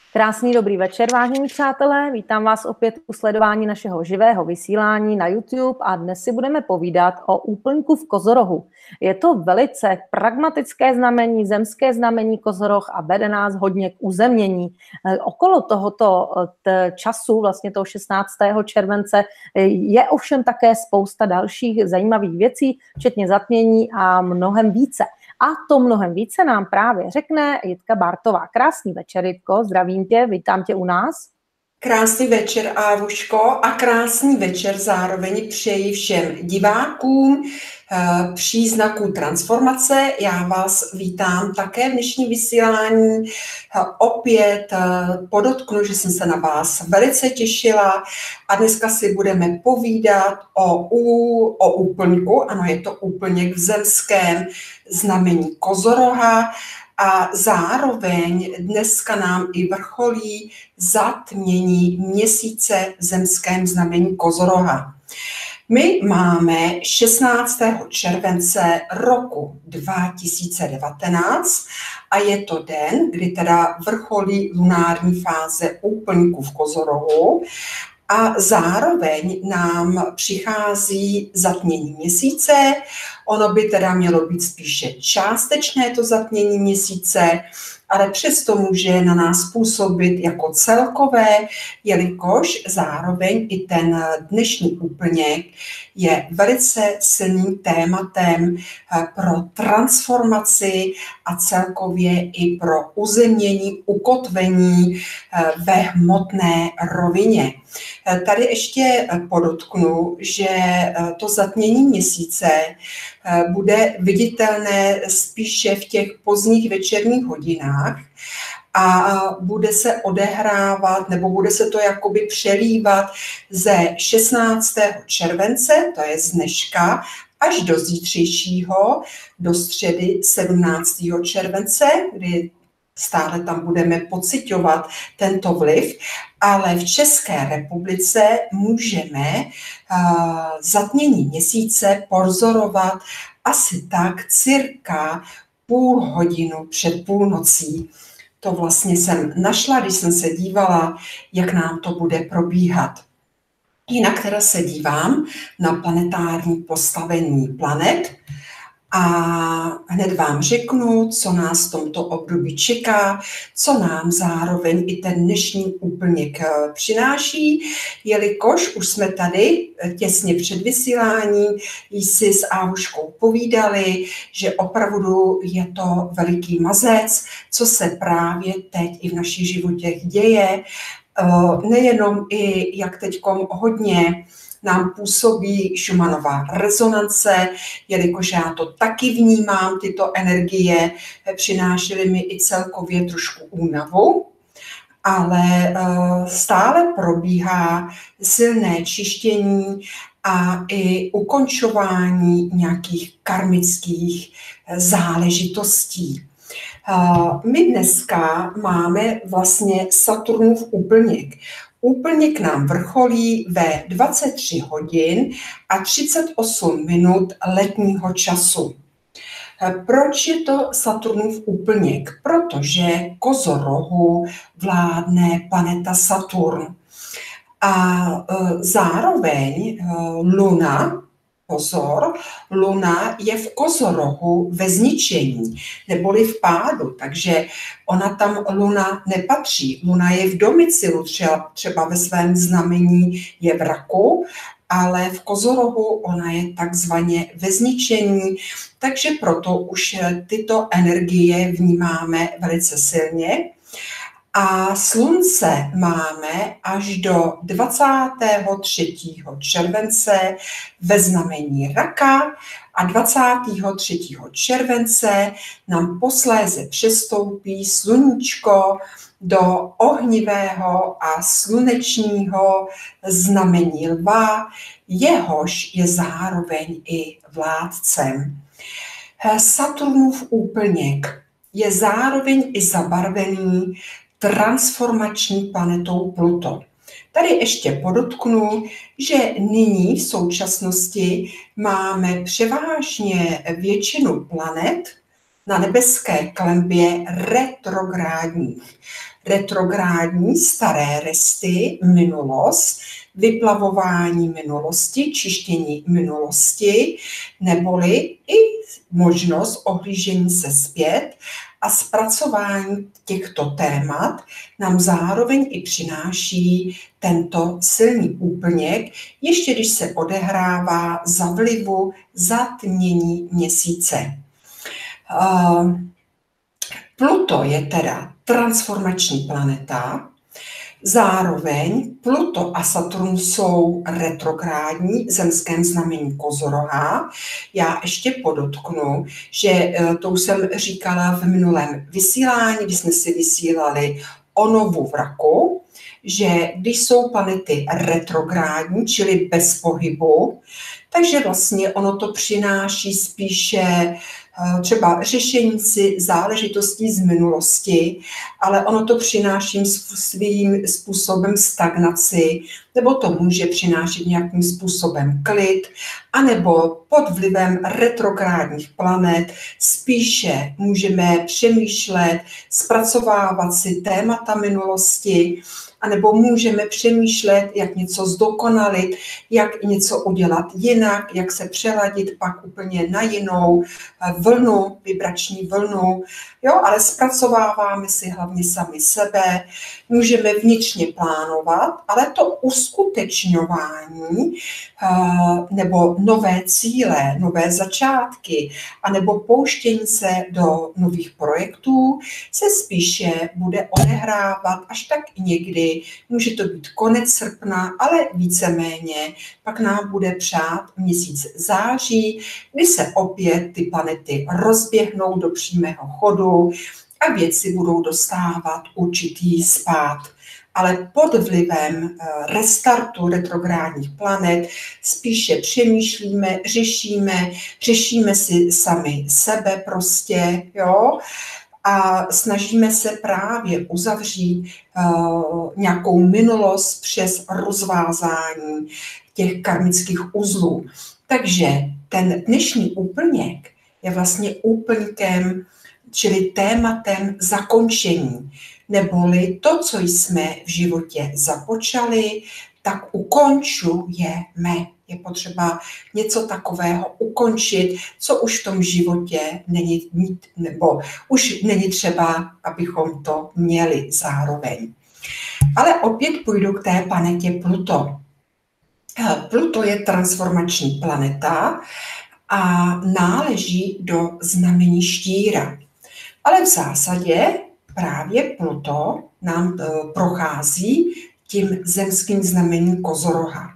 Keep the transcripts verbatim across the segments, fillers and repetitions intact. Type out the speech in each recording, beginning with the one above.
Krásný dobrý večer, vážení přátelé. Vítám vás opět u sledování našeho živého vysílání na YouTube a dnes si budeme povídat o úplňku v Kozorohu. Je to velice pragmatické znamení, zemské znamení Kozoroh a vede nás hodně k uzemnění. Okolo tohoto času, vlastně toho šestnáctého července, je ovšem také spousta dalších zajímavých věcí, včetně zatmění a mnohem více. A to mnohem více nám právě řekne Jitka Bartová. Krásný večer, Jitko, zdravím tě, vítám tě u nás. Krásný večer, Ávuško, a krásný večer zároveň přeji všem divákům příznaků transformace. Já vás vítám také v dnešním vysílání. Opět podotknu, že jsem se na vás velice těšila a dneska si budeme povídat o, o úplňku. Ano, je to úplněk v zemském znamení Kozoroha. A zároveň dneska nám i vrcholí zatmění měsíce v zemském znamení Kozoroha. My máme šestnáctého července roku dva tisíce devatenáct a je to den, kdy teda vrcholí lunární fáze úplňku v Kozorohu. A zároveň nám přichází zatmění měsíce. Ono by teda mělo být spíše částečné to zatmění měsíce, ale přesto může na nás působit jako celkové, jelikož zároveň i ten dnešní úplněk je velice silným tématem pro transformaci a celkově i pro uzemnění, ukotvení ve hmotné rovině. Tady ještě podotknu, že to zatmění měsíce bude viditelné spíše v těch pozdních večerních hodinách a bude se odehrávat, nebo bude se to jakoby přelívat ze šestnáctého července, to je z dneška, až do zítřejšího, do středy sedmnáctého července, kdy stále tam budeme pociťovat tento vliv, ale v České republice můžeme uh, zatmění měsíce pozorovat asi tak cirka půl hodinu před půlnocí. To vlastně jsem našla, když jsem se dívala, jak nám to bude probíhat. Jinak teda se dívám na planetární postavení planet a hned vám řeknu, co nás v tomto období čeká, co nám zároveň i ten dnešní úplněk přináší, jelikož už jsme tady těsně před vysíláním si s Ávuškou povídali, že opravdu je to veliký mazec, co se právě teď i v našich životech děje. Nejenom i, jak teďkom hodně nám působí Schumannova rezonance, jelikož já to taky vnímám, tyto energie přinášely mi i celkově trošku únavu, ale stále probíhá silné čištění a i ukončování nějakých karmických záležitostí. My dneska máme vlastně Saturnův úplněk. Úplněk nám vrcholí ve dvacet tři hodin a třicet osm minut letního času. Proč je to Saturnův úplněk? Protože Kozorohu vládne planeta Saturn. A zároveň Luna, pozor, Luna je v Kozorohu ve zničení, neboli v pádu, takže ona tam Luna nepatří. Luna je v domicilu, třeba, třeba ve svém znamení je v Raku, ale v Kozorohu ona je takzvaně ve zničení, takže proto už tyto energie vnímáme velice silně. A slunce máme až do dvacátého třetího července ve znamení Raka a dvacátého třetího července nám posléze přestoupí sluníčko do ohnivého a slunečního znamení Lva, jehož je zároveň i vládcem. Saturnův úplněk je zároveň i zabarvený transformační planetou Pluto. Tady ještě podotknu, že nyní v současnosti máme převážně většinu planet na nebeské klenbě retrográdních. Retrográdní staré resty, minulost, vyplavování minulosti, čištění minulosti, neboli i možnost ohlížení se zpět a zpracování těchto témat nám zároveň i přináší tento silný úplněk, ještě když se odehrává za vlivu zatmění měsíce. Pluto je teda transformační planeta, zároveň Pluto a Saturn jsou retrográdní v zemském znamení Kozoroha. Já ještě podotknu, že to už jsem říkala v minulém vysílání, kdy jsme si vysílali o novu v raku, že když jsou planety retrográdní, čili bez pohybu, takže vlastně ono to přináší spíše třeba řešení si záležitostí z minulosti, ale ono to přináší svým způsobem stagnaci, nebo to může přinášet nějakým způsobem klid, anebo pod vlivem retrográdních planet spíše můžeme přemýšlet, zpracovávat si témata minulosti, anebo můžeme přemýšlet, jak něco zdokonalit, jak něco udělat jinak, jak se přeladit pak úplně na jinou vlnu, vibrační vlnu, jo, ale zpracováváme si hlavně sami sebe, můžeme vnitřně plánovat, ale to uskutečňování nebo nové cíle, nové začátky, anebo pouštění se do nových projektů se spíše bude odehrávat až tak někdy. Může to být konec srpna, ale víceméně pak nám bude přát měsíc září, kdy se opět ty planety rozběhnou do přímého chodu a věci budou dostávat určitý spád. Ale pod vlivem restartu retrográdních planet spíše přemýšlíme, řešíme, řešíme si sami sebe prostě, jo, a snažíme se právě uzavřít uh, nějakou minulost přes rozvázání těch karmických uzlů. Takže ten dnešní úplněk je vlastně úplňkem, čili tématem zakončení, neboli to, co jsme v životě započali, tak ukončujeme. Je potřeba něco takového ukončit, co už v tom životě není, nebo už není třeba, abychom to měli zároveň. Ale opět půjdu k té planetě Pluto. Pluto je transformační planeta a náleží do znamení Štíra. Ale v zásadě právě Pluto nám prochází tím zemským znamením Kozoroha.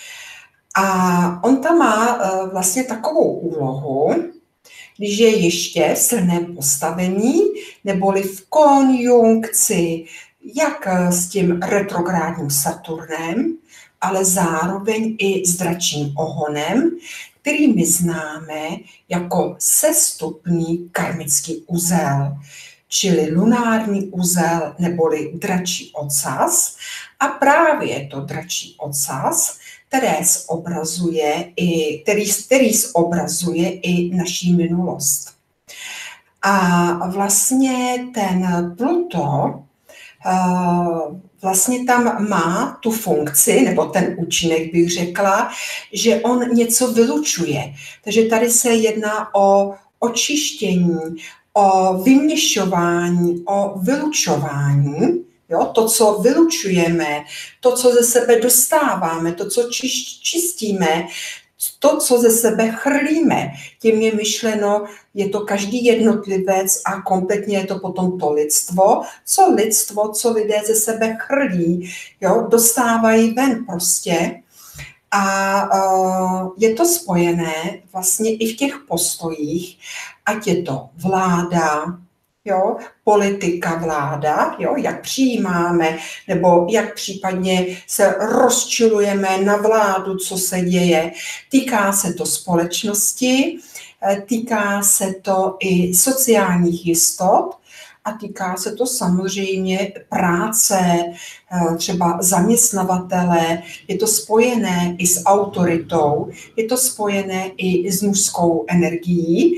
A on tam má vlastně takovou úlohu, když je ještě v silném postavení, neboli v konjunkci, jak s tím retrográdním Saturnem, ale zároveň i s dračím ohonem, který my známe jako sestupný karmický uzel, čili lunární uzel neboli dračí ocas. A právě to dračí ocas, které zobrazuje i, který, který zobrazuje i naší minulost. A vlastně ten Pluto vlastně tam má tu funkci, nebo ten účinek bych řekla, že on něco vylučuje. Takže tady se jedná o očištění, o vyměšování, o vylučování. Jo, to, co vylučujeme, to, co ze sebe dostáváme, to, co čistíme, to, co ze sebe chrlíme. Tím je myšleno, je to každý jednotlivec a kompletně je to potom to lidstvo. Co lidstvo, co lidé ze sebe chrlí, jo, dostávají ven prostě. A uh, je to spojené vlastně i v těch postojích, ať je to vláda, jo, politika, vláda, jo, jak přijímáme, nebo jak případně se rozčilujeme na vládu, co se děje. Týká se to společnosti, týká se to i sociálních jistot a týká se to samozřejmě práce, třeba zaměstnavatele, je to spojené i s autoritou, je to spojené i s mužskou energií.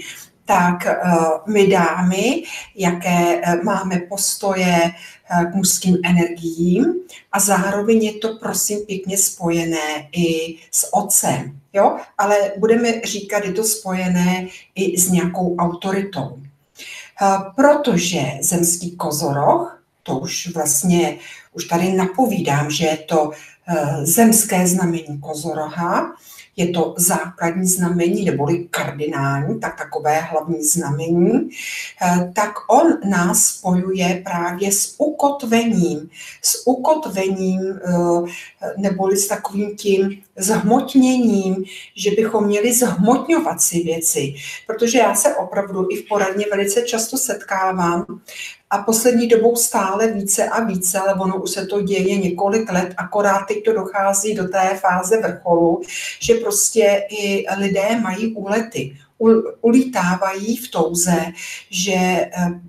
tak my dámy, jaké máme postoje k mužským energiím a zároveň je to prosím pěkně spojené i s otcem, jo? Ale budeme říkat, je to spojené i s nějakou autoritou. Protože zemský kozoroh, to už vlastně, už tady napovídám, že je to zemské znamení kozoroha, je to základní znamení, neboli kardinální, tak takové hlavní znamení, tak on nás spojuje právě s ukotvením, s ukotvením, neboli s takovým tím zhmotněním, že bychom měli zhmotňovat si věci, protože já se opravdu i v poradně velice často setkávám a poslední dobou stále více a více, ale ono už se to děje několik let, akorát teď to dochází do té fáze vrcholu, že prostě i lidé mají úlety. Ulítávají v touze, že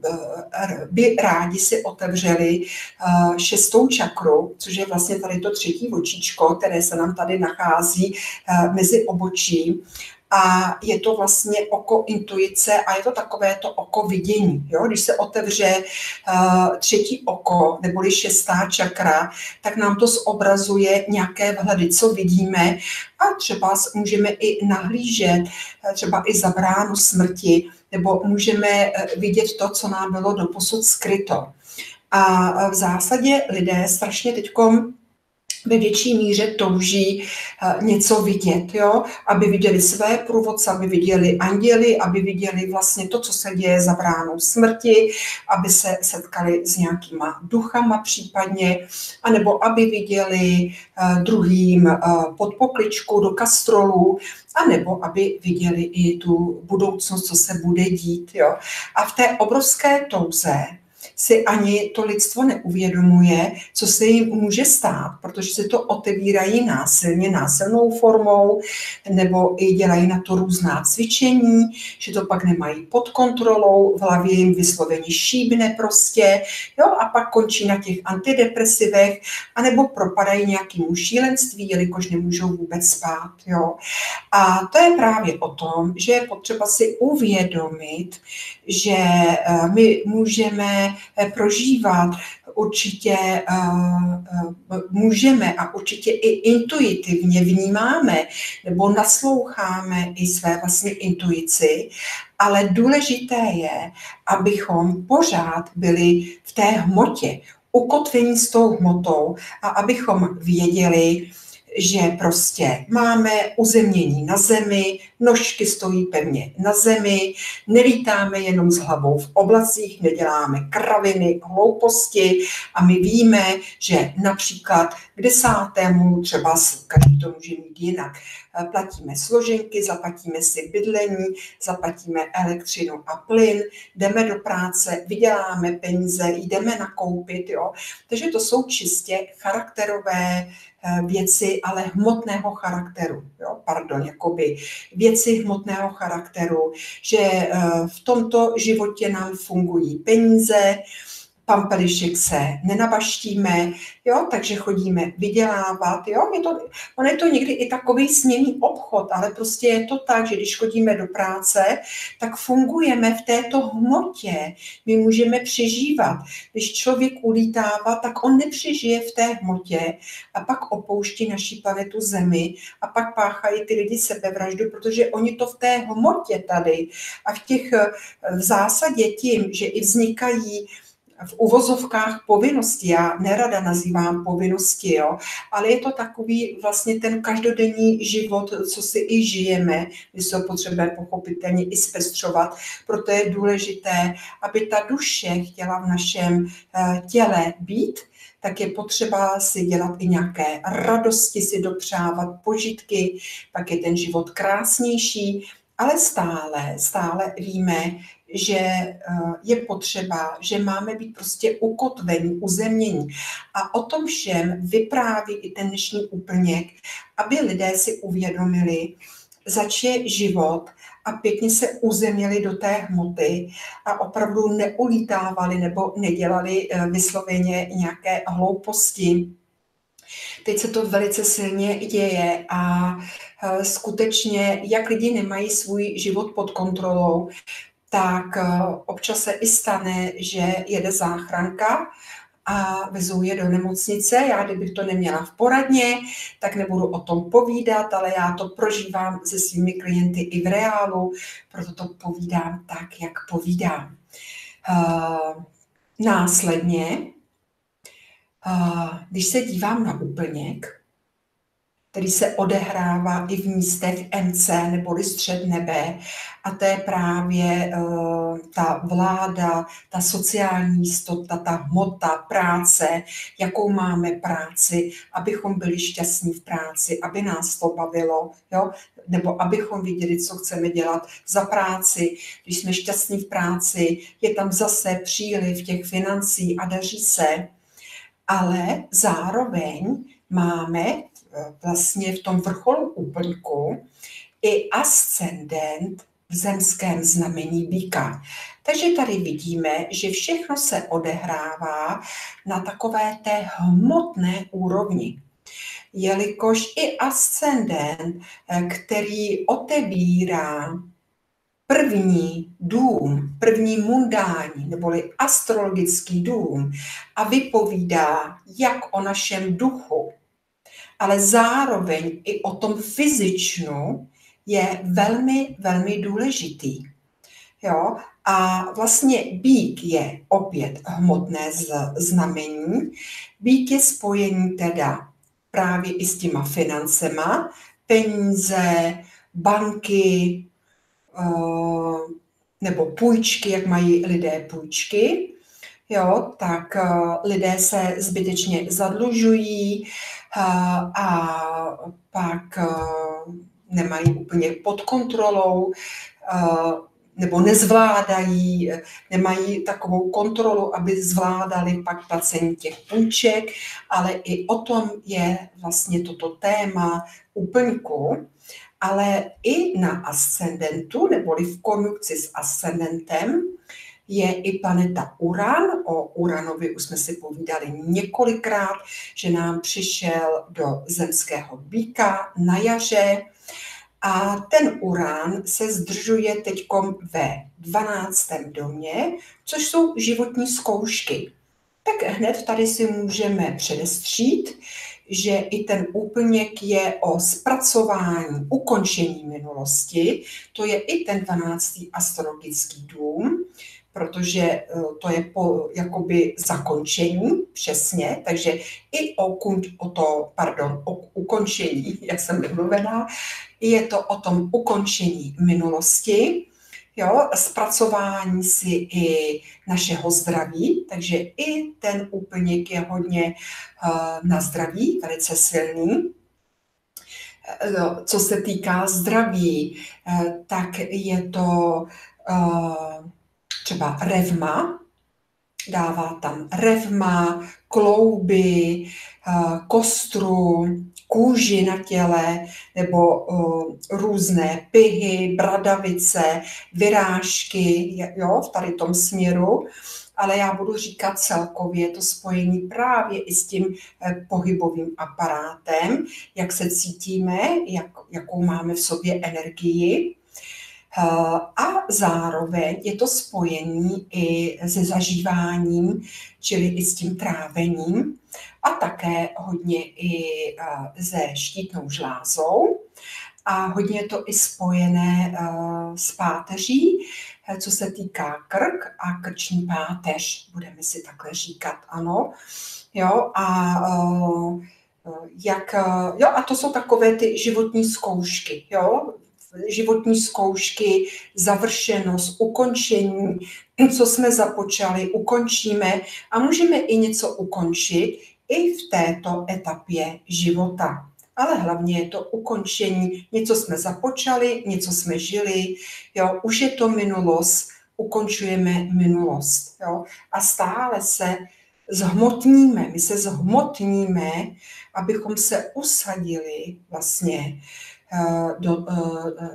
by rádi si otevřeli šestou čakru, což je vlastně tady to třetí očičko, které se nám tady nachází mezi obočí. A je to vlastně oko intuice a je to takové to oko vidění. Jo? Když se otevře uh, třetí oko, neboli šestá čakra, tak nám to zobrazuje nějaké vhledy, co vidíme a třeba můžeme i nahlížet, třeba i za bránu smrti, nebo můžeme vidět to, co nám bylo doposud skryto. A v zásadě lidé strašně teďkom ve větší míře touží něco vidět, jo? Aby viděli své průvodce, aby viděli anděly, aby viděli vlastně to, co se děje za bránou smrti, aby se setkali s nějakýma duchama případně, anebo aby viděli druhým pod pokličku do kastrolů, anebo aby viděli i tu budoucnost, co se bude dít. Jo? A v té obrovské touze si ani to lidstvo neuvědomuje, co se jim může stát, protože se to otevírají násilně, násilnou formou, nebo i dělají na to různá cvičení, že to pak nemají pod kontrolou, v hlavě jim vysloveně šíbne prostě, jo, a pak končí na těch antidepresivech, anebo propadají nějakému šílenství, jelikož nemůžou vůbec spát. Jo. A to je právě o tom, že je potřeba si uvědomit, že my můžeme prožívat určitě můžeme a určitě i intuitivně vnímáme nebo nasloucháme i své vlastně intuici, ale důležité je, abychom pořád byli v té hmotě, ukotvení s tou hmotou a abychom věděli, že prostě máme uzemnění na zemi, nožky stojí pevně na zemi, nelítáme jenom s hlavou v oblacích, neděláme kraviny, hlouposti a my víme, že například k desátému, třeba každý to může mít jinak, platíme složenky, zaplatíme si bydlení, zaplatíme elektřinu a plyn, jdeme do práce, vyděláme peníze, jdeme nakoupit. Jo? Takže to jsou čistě charakterové věci, ale hmotného charakteru. Jo? Pardon, jakoby věci hmotného charakteru, že v tomto životě nám fungují peníze, pampelišek se nenabaštíme, jo, takže chodíme vydělávat, jo, je to, on je to někdy i takový směnný obchod, ale prostě je to tak, že když chodíme do práce, tak fungujeme v této hmotě, my můžeme přežívat. Když člověk ulítává, tak on nepřežije v té hmotě a pak opouští naši planetu Zemi a pak páchají ty lidi sebevraždu, protože oni to v té hmotě tady a v těch v zásadě tím, že i vznikají v uvozovkách povinnosti, já nerada nazývám povinnosti, jo, ale je to takový vlastně ten každodenní život, co si i žijeme, my se ho potřebujeme pochopitelně i zpestřovat, proto je důležité, aby ta duše chtěla v našem těle být, tak je potřeba si dělat i nějaké radosti, si dopřávat požitky, pak je ten život krásnější, ale stále, stále víme, že je potřeba, že máme být prostě ukotvení, uzemnění. A o tom všem vypráví i ten dnešní úplněk, aby lidé si uvědomili, zač je život a pěkně se uzemnili do té hmoty a opravdu neulítávali nebo nedělali vysloveně nějaké hlouposti. Teď se to velice silně děje a skutečně, jak lidi nemají svůj život pod kontrolou, tak občas se i stane, že jede záchranka a vezou je do nemocnice. Já, kdybych to neměla v poradně, tak nebudu o tom povídat, ale já to prožívám se svými klienty i v reálu, proto to povídám tak, jak povídám. Uh, následně, uh, když se dívám na úplněk, který se odehrává i v místech M C neboli střed nebe. A to je právě uh, ta vláda, ta sociální jistota, ta hmota, práce, jakou máme práci, abychom byli šťastní v práci, aby nás to bavilo, jo? Nebo abychom viděli, co chceme dělat za práci. Když jsme šťastní v práci, je tam zase příliv těch financí a daří se. Ale zároveň máme vlastně v tom vrcholu úplňku i ascendent v zemském znamení býka. Takže tady vidíme, že všechno se odehrává na takové té hmotné úrovni. Jelikož i ascendent, který otevírá první dům, první mundální, neboli astrologický dům a vypovídá jak o našem duchu, ale zároveň i o tom fyzičnu, je velmi, velmi důležitý. Jo? A vlastně býk je opět hmotné znamení. Býk je spojení teda právě i s těma financema, peníze, banky nebo půjčky, jak mají lidé půjčky. Jo, tak lidé se zbytečně zadlužují a pak nemají úplně pod kontrolou nebo nezvládají, nemají takovou kontrolu, aby zvládali pak placení těch půjček, ale i o tom je vlastně toto téma úplňku. Ale i na ascendentu, neboli v konjunkci s ascendentem, je i planeta Uran. O Uranovi už jsme si povídali několikrát, že nám přišel do zemského býka na jaře. A ten Uran se zdržuje teďkom ve dvanáctém domě, což jsou životní zkoušky. Tak hned tady si můžeme předestřít, že i ten úplněk je o zpracování, ukončení minulosti. To je i ten dvanáctý astrologický dům, protože to je po, jakoby zakončení, přesně, takže i o, o to, pardon, o ukončení, jak jsem nemluvená, je to o tom ukončení minulosti, jo, zpracování si i našeho zdraví, takže i ten úplněk je hodně uh, na zdraví, velice silný. Co se týká zdraví, uh, tak je to uh, třeba revma, dává tam revma, klouby, kostru, kůži na těle nebo různé pihy, bradavice, vyrážky, jo, v tady tom směru. Ale já budu říkat celkově to spojení právě i s tím pohybovým aparátem, jak se cítíme, jak, jakou máme v sobě energii. A zároveň je to spojení i se zažíváním, čili i s tím trávením a také hodně i se štítnou žlázou a hodně je to i spojené s páteří, co se týká krk a krční páteř, budeme si takhle říkat, ano. Jo, a jak, jo, a to jsou takové ty životní zkoušky, jo, životní zkoušky, završenost, ukončení, co jsme započali, ukončíme a můžeme i něco ukončit i v této etapě života. Ale hlavně je to ukončení, něco jsme započali, něco jsme žili, jo, už je to minulost, ukončujeme minulost, jo, a stále se zhmotníme, my se zhmotníme, abychom se usadili vlastně Do,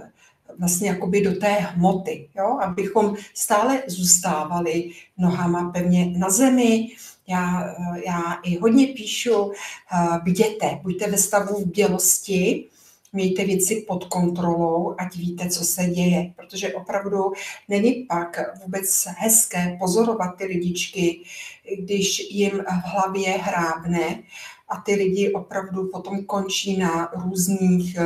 vlastně jakoby do té hmoty, jo? Abychom stále zůstávali nohama pevně na zemi. Já, já i hodně píšu, bděte, buďte ve stavu bdělosti, mějte věci pod kontrolou, ať víte, co se děje, protože opravdu není pak vůbec hezké pozorovat ty lidičky, když jim v hlavě hrábne a ty lidi opravdu potom končí na různých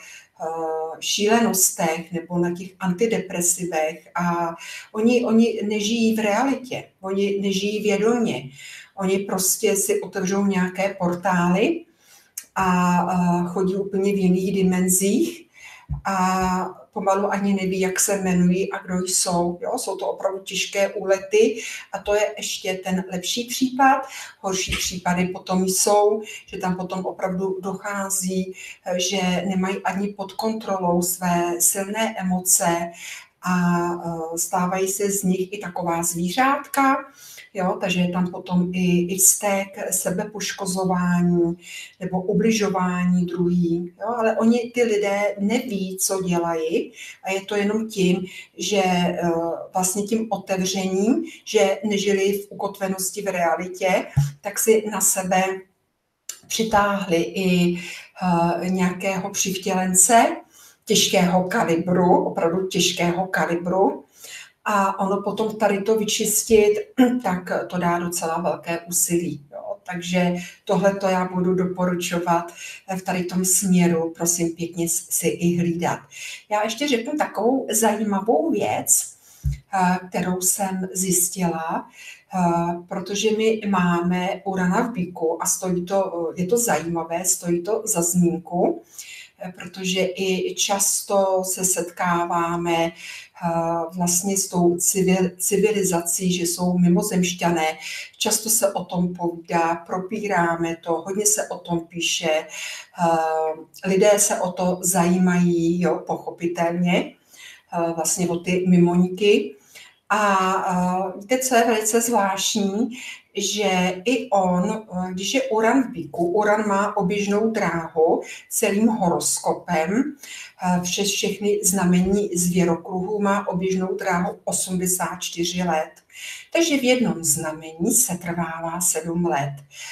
šílenostech nebo na těch antidepresivech a oni, oni nežijí v realitě, oni nežijí vědomě, oni prostě si otevřou nějaké portály a chodí úplně v jiných dimenzích a pomalu ani neví, jak se jmenují a kdo jsou. Jo? Jsou to opravdu těžké úlety a to je ještě ten lepší případ. Horší případy potom jsou, že tam potom opravdu dochází, že nemají ani pod kontrolou své silné emoce a stávají se z nich i taková zvířátka. Jo, takže je tam potom i, i vztek, sebepoškozování nebo ubližování druhým. Jo, ale oni, ty lidé, neví, co dělají a je to jenom tím, že uh, vlastně tím otevřením, že nežili v ukotvenosti v realitě, tak si na sebe přitáhli i uh, nějakého přivtělence těžkého kalibru, opravdu těžkého kalibru, a ono potom tady to vyčistit, tak to dá docela velké úsilí. Jo. Takže tohle to já budu doporučovat v tady tom směru, prosím pěkně si i hlídat. Já ještě řeknu takovou zajímavou věc, kterou jsem zjistila, protože my máme Urana v Bíku a stojí to, je to zajímavé, stojí to za zmínku, protože i často se setkáváme vlastně s tou civilizací, že jsou mimozemšťané. Často se o tom povídá, propíráme to, hodně se o tom píše, lidé se o to zajímají, jo, pochopitelně, vlastně o ty mimoníky. A víte, co je velice zvláštní, že i on, když je Uran v Bíku, Uran má oběžnou dráhu celým horoskopem, přes všechny znamení zvěrokruhu má oběžnou dráhu osmdesát čtyři let. Takže v jednom znamení se trvává sedm let.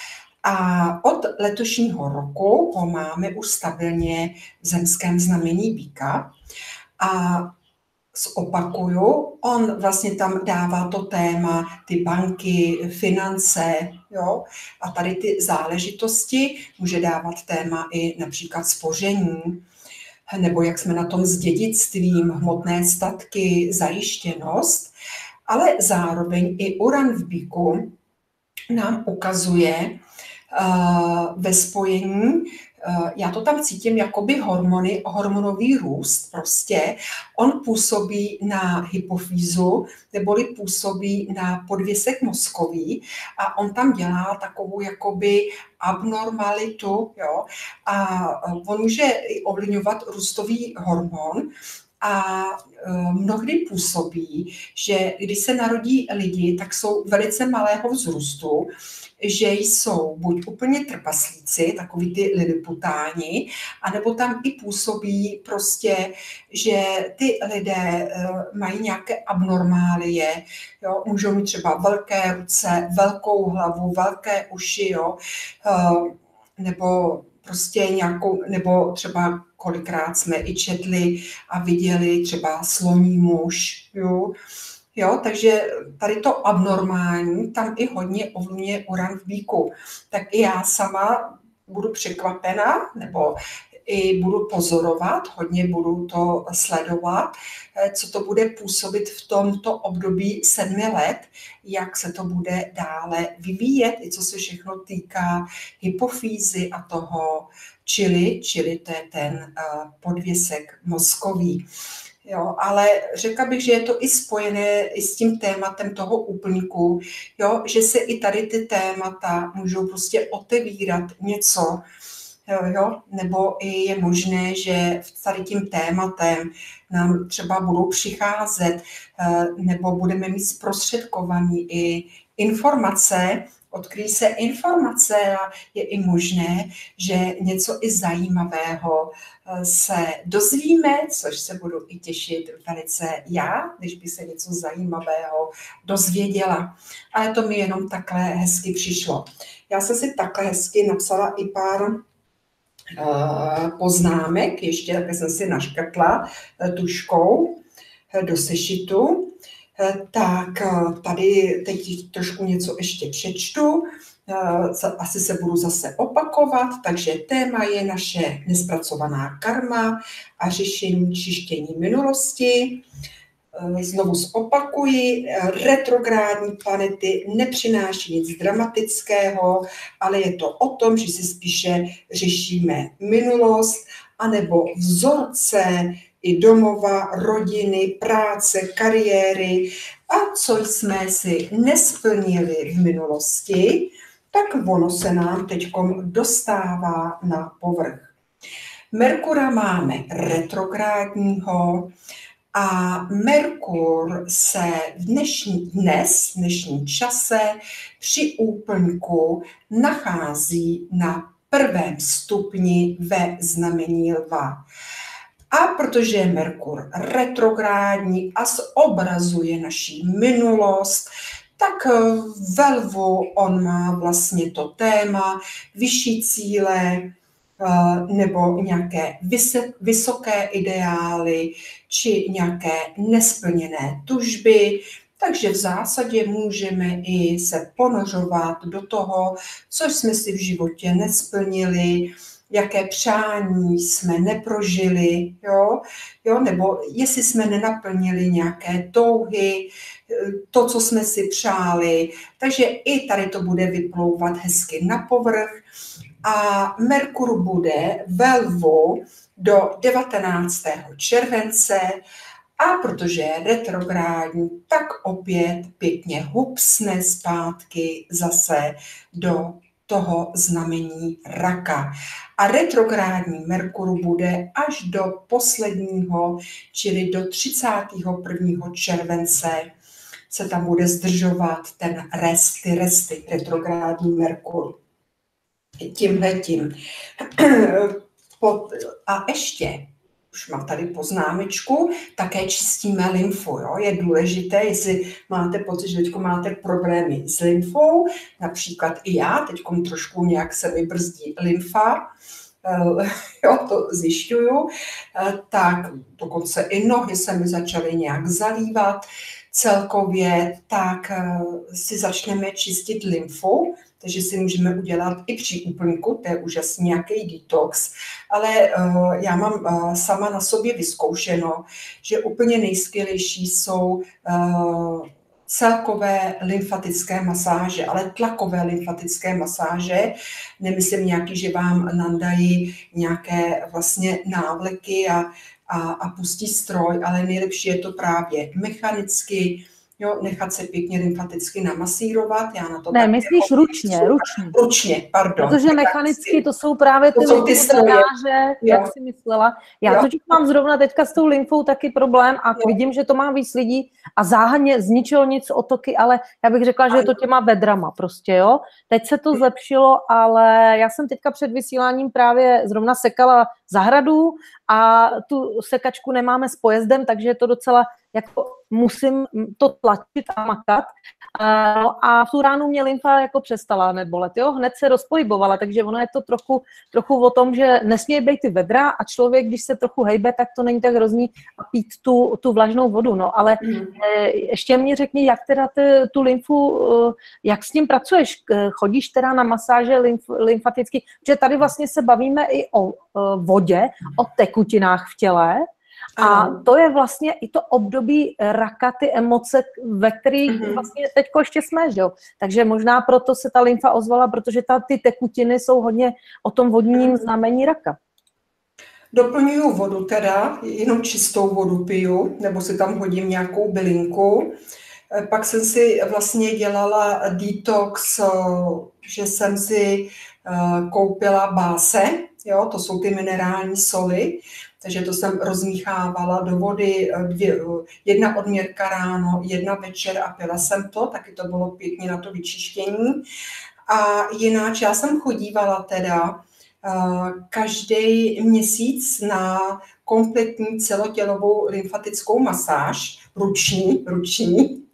A od letošního roku ho máme už stabilně v zemském znamení Bíka. A zopakuju, on vlastně tam dává to téma, ty banky, finance, jo, a tady ty záležitosti může dávat téma i například spoření, nebo jak jsme na tom s dědictvím, hmotné statky, zajištěnost, ale zároveň i Uran v Bíku nám ukazuje uh, ve spojení, já to tam cítím jakoby hormony, hormonový růst prostě. On působí na hypofýzu, neboli působí na podvěsek mozkový a on tam dělá takovou jakoby abnormalitu, jo. A on může ovlivňovat růstový hormon a mnohdy působí, že když se narodí lidi, tak jsou velice malého vzrůstu, že jsou buď úplně trpaslíci, takový ty liliputáni, anebo tam i působí prostě, že ty lidé mají nějaké abnormálie, jo? Můžou mít třeba velké ruce, velkou hlavu, velké uši, jo? Nebo prostě nějakou, nebo třeba kolikrát jsme i četli a viděli třeba sloní muž, jo? Jo, takže tady to abnormální, tam i hodně ovlivňuje Uran v Bíku. Tak i já sama budu překvapena, nebo i budu pozorovat, hodně budu to sledovat, co to bude působit v tomto období sedmi let, jak se to bude dále vyvíjet, i co se všechno týká hypofýzy a toho čili, čili to je ten podvěsek mozkový. Jo, ale řekla bych, že je to i spojené i s tím tématem toho úplníku, jo, že se i tady ty témata můžou prostě otevírat něco, jo, nebo i je možné, že tady tím tématem nám třeba budou přicházet, nebo budeme mít zprostředkovaný i informace, odkryjí se informace a je i možné, že něco i zajímavého se dozvíme, což se budu i těšit velice já, když by se něco zajímavého dozvěděla. Ale to mi jenom takhle hezky přišlo. Já jsem si takhle hezky napsala i pár uh, poznámek, ještě také jsem si naškrtla uh, tužkou uh, do sešitu. Tak tady teď trošku něco ještě přečtu, asi se budu zase opakovat, takže téma je naše nespracovaná karma a řešení čištění minulosti. Znovu zopakuji, retrográdní planety nepřináší nic dramatického, ale je to o tom, že si spíše řešíme minulost anebo vzorce i domova, rodiny, práce, kariéry a co jsme si nesplnili v minulosti, tak ono se nám teď dostává na povrch. Merkura máme retrográdního a Merkur se v dnešní, dnes, v dnešním čase při úplňku nachází na prvém stupni ve znamení lva. A protože je Merkur retrográdní a zobrazuje naší minulost, tak ve lvu on má vlastně to téma vyšší cíle nebo nějaké vysoké ideály či nějaké nesplněné tužby. Takže v zásadě můžeme i se ponořovat do toho, co jsme si v životě nesplnili, jaké přání jsme neprožili, jo? Jo? Nebo jestli jsme nenaplnili nějaké touhy, to, co jsme si přáli. Takže i tady to bude vyplouvat hezky na povrch. A Merkur bude ve lvu do devatenáctého července a protože je retrográdní, tak opět pěkně hupsne zpátky zase do toho znamení raka. A retrográdní Merkur bude až do posledního, čili do třicátého prvního července se tam bude zdržovat ten rest, ty resty, retrográdní Merkur. Tímhletím. A ještě, už mám tady poznámečku, také čistíme lymfu. Jo? Je důležité, jestli máte pocit, že teď máte problémy s lymfou, například i já, teď trošku nějak se mi brzdí lymfa, jo, to zjišťuju, tak dokonce i nohy se mi začaly nějak zalívat celkově, tak si začneme čistit lymfu, takže si můžeme udělat i při úplňku, to je úžasný nějaký detox, ale uh, já mám uh, sama na sobě vyzkoušeno, že úplně nejskvělejší jsou uh, celkové lymfatické masáže, ale tlakové lymfatické masáže, nemyslím nějaký, že vám nandají nějaké vlastně návleky a, a, a pustí stroj, ale nejlepší je to právě mechanicky, jo, nechat se pěkně lymfaticky namasírovat. Já na to ne, myslíš jako ručně, ručně. Ručně, pardon. Protože mechanicky to jsou právě ty, to ty dranáže, jak si myslela. Já totiž mám zrovna teďka s tou lymfou taky problém a jo. Vidím, že to má víc lidí a záhadně z ničeho nic otoky, ale já bych řekla, že je to těma vedrama prostě, jo. Teď se to zlepšilo, ale já jsem teďka před vysíláním právě zrovna sekala zahradu a tu sekačku nemáme s pojezdem, takže je to docela jako musím to tlačit a makat. No a v tu ránu mě lymfa jako přestala nebolet, jo, hned se rozpohybovala, takže ono je to trochu, trochu o tom, že nesmí být ty vedra a člověk, když se trochu hejbe, tak to není tak hrozný a pít tu, tu vlažnou vodu, no, ale mm. ještě mě řekni, jak teda ty, tu lymfu, jak s tím pracuješ, chodíš teda na masáže lymf, lymfatický, protože tady vlastně se bavíme i o vodě, o tekutinách v těle. A to je vlastně i to období raka, ty emoce, ve kterých mm-hmm. vlastně teďko ještě jsme, že jo. Takže možná proto se ta lymfa ozvala, protože ta, ty tekutiny jsou hodně o tom vodním znamení raka. Doplňuju vodu teda, jenom čistou vodu piju, nebo si tam hodím nějakou bylinku. Pak jsem si vlastně dělala detox, že jsem si koupila báse, jo, to jsou ty minerální soli, takže to jsem rozmíchávala do vody, dvě, jedna odměrka ráno, jedna večer a pila jsem to, taky to bylo pěkně na to vyčištění. A jinak já jsem chodívala teda každý měsíc na kompletní celotělovou lymfatickou masáž, ruční, ruční.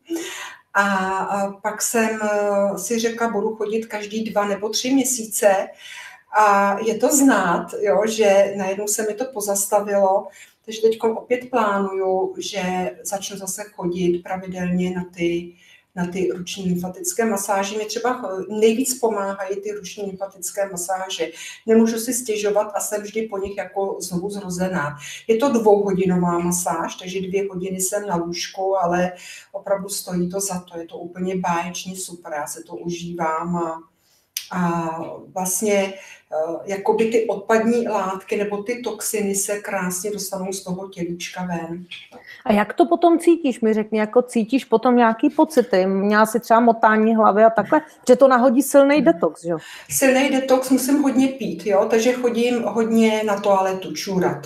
A pak jsem si řekla, budu chodit každý dva nebo tři měsíce. A je to znát, jo, že najednou se mi to pozastavilo, takže teď opět plánuju, že začnu zase chodit pravidelně na ty, na ty ruční lymfatické masáže. Mě třeba nejvíc pomáhají ty ruční lymfatické masáže. Nemůžu si stěžovat a jsem vždy po nich jako znovu zrozená. Je to dvouhodinová masáž, takže dvě hodiny jsem na lůžku, ale opravdu stojí to za to. Je to úplně báječně super, já se to užívám a A vlastně jakoby ty odpadní látky nebo ty toxiny se krásně dostanou z toho tělíčka ven. A jak to potom cítíš? Mi řekni, jako cítíš potom nějaký pocity? Měla si třeba motání hlavy a takhle? Že to nahodí silný detox, jo? Silný detox musím hodně pít, jo? Takže chodím hodně na toaletu čůrat.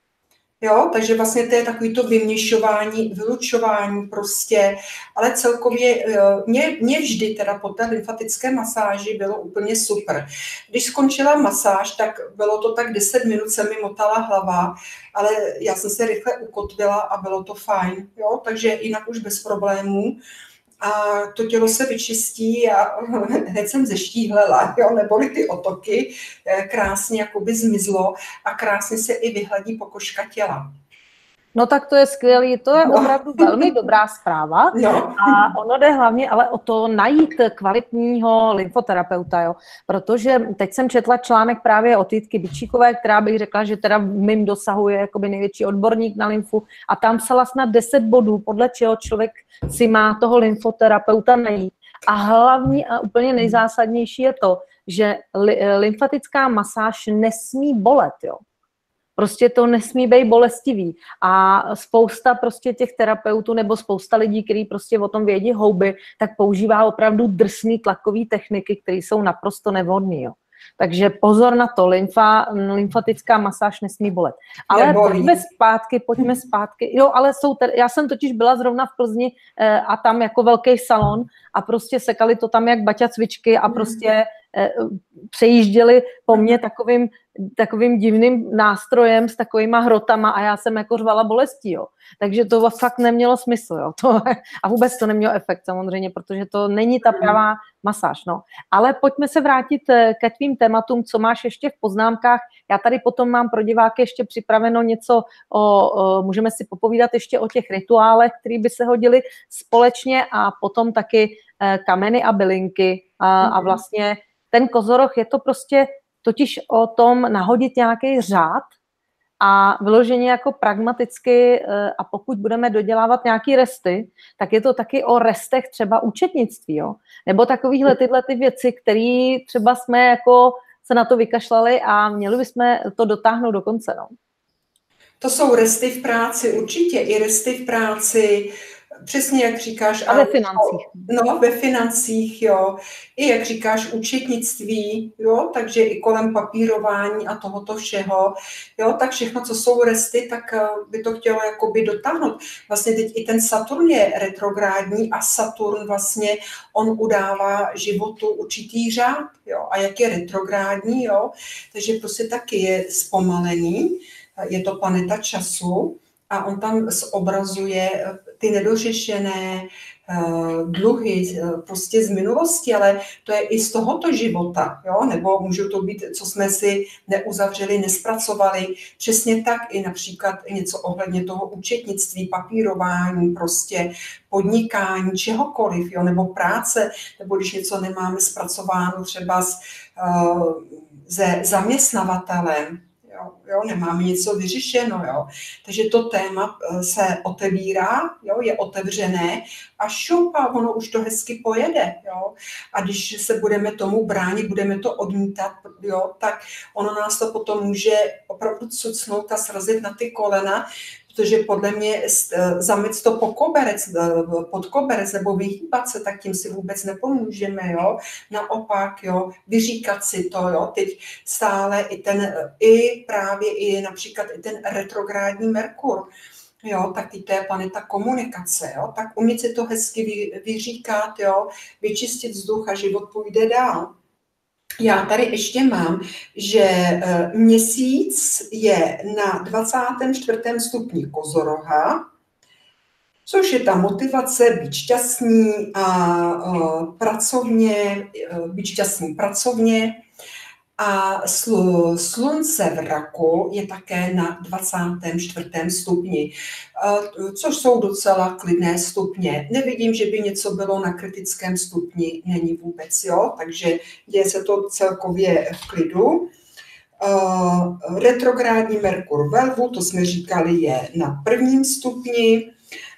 Jo, takže vlastně to je takový to vyměšování, vylučování prostě, ale celkově mě, mě vždy teda po té lymfatické masáži bylo úplně super. Když skončila masáž, tak bylo to tak deset minut, se mi motala hlava, ale já jsem se rychle ukotvila a bylo to fajn, jo, takže jinak už bez problémů. A to tělo se vyčistí a hned jsem zeštíhlela, jo, neboli ty otoky, krásně jakoby zmizlo a krásně se i vyhladí pokožka těla. No tak to je skvělý, to je no. opravdu velmi dobrá zpráva no. a ono jde hlavně ale o to najít kvalitního lymfoterapeuta, jo, protože teď jsem četla článek právě od Jitky Bičíkové, která bych řekla, že teda v mým dosahu je jakoby největší odborník na lymfu a tam psala snad deset bodů, podle čeho člověk si má toho lymfoterapeuta najít. A hlavní a úplně nejzásadnější je to, že lymfatická masáž nesmí bolet, jo. Prostě to nesmí být bolestivý. A spousta prostě těch terapeutů nebo spousta lidí, kteří prostě o tom vědí houby, tak používá opravdu drsný tlakový techniky, které jsou naprosto nevhodné. Jo. Takže pozor na to, lymfa, lymfatická masáž nesmí bolet. Ale Nebolí. pojďme zpátky, pojďme zpátky. Jo, ale jsou ter- já jsem totiž byla zrovna v Plzni eh, a tam jako velký salon a prostě sekali to tam jak baťa cvičky a prostě eh, přejížděli po mně takovým, takovým divným nástrojem s takovýma hrotama a já jsem jako řvala bolestí, jo. Takže to fakt nemělo smysl, jo. To, a vůbec to nemělo efekt samozřejmě, protože to není ta pravá masáž, no. Ale pojďme se vrátit ke tvým tématům, co máš ještě v poznámkách. Já tady potom mám pro diváky ještě připraveno něco, o, o, můžeme si popovídat ještě o těch rituálech, které by se hodily společně a potom taky e, kameny a bylinky a, a vlastně ten kozoroch je to prostě totiž o tom nahodit nějaký řád a vyloženě jako pragmaticky a pokud budeme dodělávat nějaký resty, tak je to taky o restech třeba účetnictví, jo? Nebo takovýhle tyhle ty věci, které třeba jsme jako se na to vykašlali a měli bychom to dotáhnout do konce, no. To jsou resty v práci, určitě i resty v práci, přesně jak říkáš. A ve financích. No, ve financích, jo. I jak říkáš, účetnictví, jo, takže i kolem papírování a tohoto všeho, jo, tak všechno, co jsou resty, tak by to chtělo jakoby dotáhnout. Vlastně teď i ten Saturn je retrográdní a Saturn vlastně, on udává životu určitý řád, jo. A jak je retrográdní, jo, takže prostě taky je zpomalený, je to planeta času, a on tam zobrazuje ty nedořešené uh, dluhy uh, prostě z minulosti, ale to je i z tohoto života, jo? Nebo můžou to být, co jsme si neuzavřeli, nespracovali. Přesně tak i například něco ohledně toho účetnictví, papírování, prostě podnikání, čehokoliv, jo? Nebo práce, nebo když něco nemáme zpracováno třeba s, uh, se zaměstnavatelem, Jo, jo, nemáme něco vyřešeno, jo. Takže to téma se otevírá, jo, je otevřené a šup a ono už to hezky pojede, jo. A když se budeme tomu bránit, budeme to odmítat, jo, tak ono nás to potom může opravdu cucnout a srazit na ty kolena, protože podle mě zamyc to po koberec, pod koberec nebo vyhýbat se, tak tím si vůbec nepomůžeme, jo. Naopak, jo, vyříkat si to, jo, teď stále i ten, i právě i například i ten retrográdní Merkur, jo, tak teď to je planeta komunikace, jo, tak umět si to hezky vy, vyříkat, jo, vyčistit vzduch a život půjde dál. Já tady ještě mám, že měsíc je na dvacátém čtvrtém stupni Kozoroha, což je ta motivace být šťastný a uh, pracovně, uh, být šťastný pracovně. A sl, slunce v Raku je také na dvacátém čtvrtém stupni, uh, což jsou docela klidné stupně. Nevidím, že by něco bylo na kritickém stupni, není vůbec, jo, takže děje se to celkově v klidu. Uh, retrográdní Merkur ve Lvu, to jsme říkali, je na prvním stupni.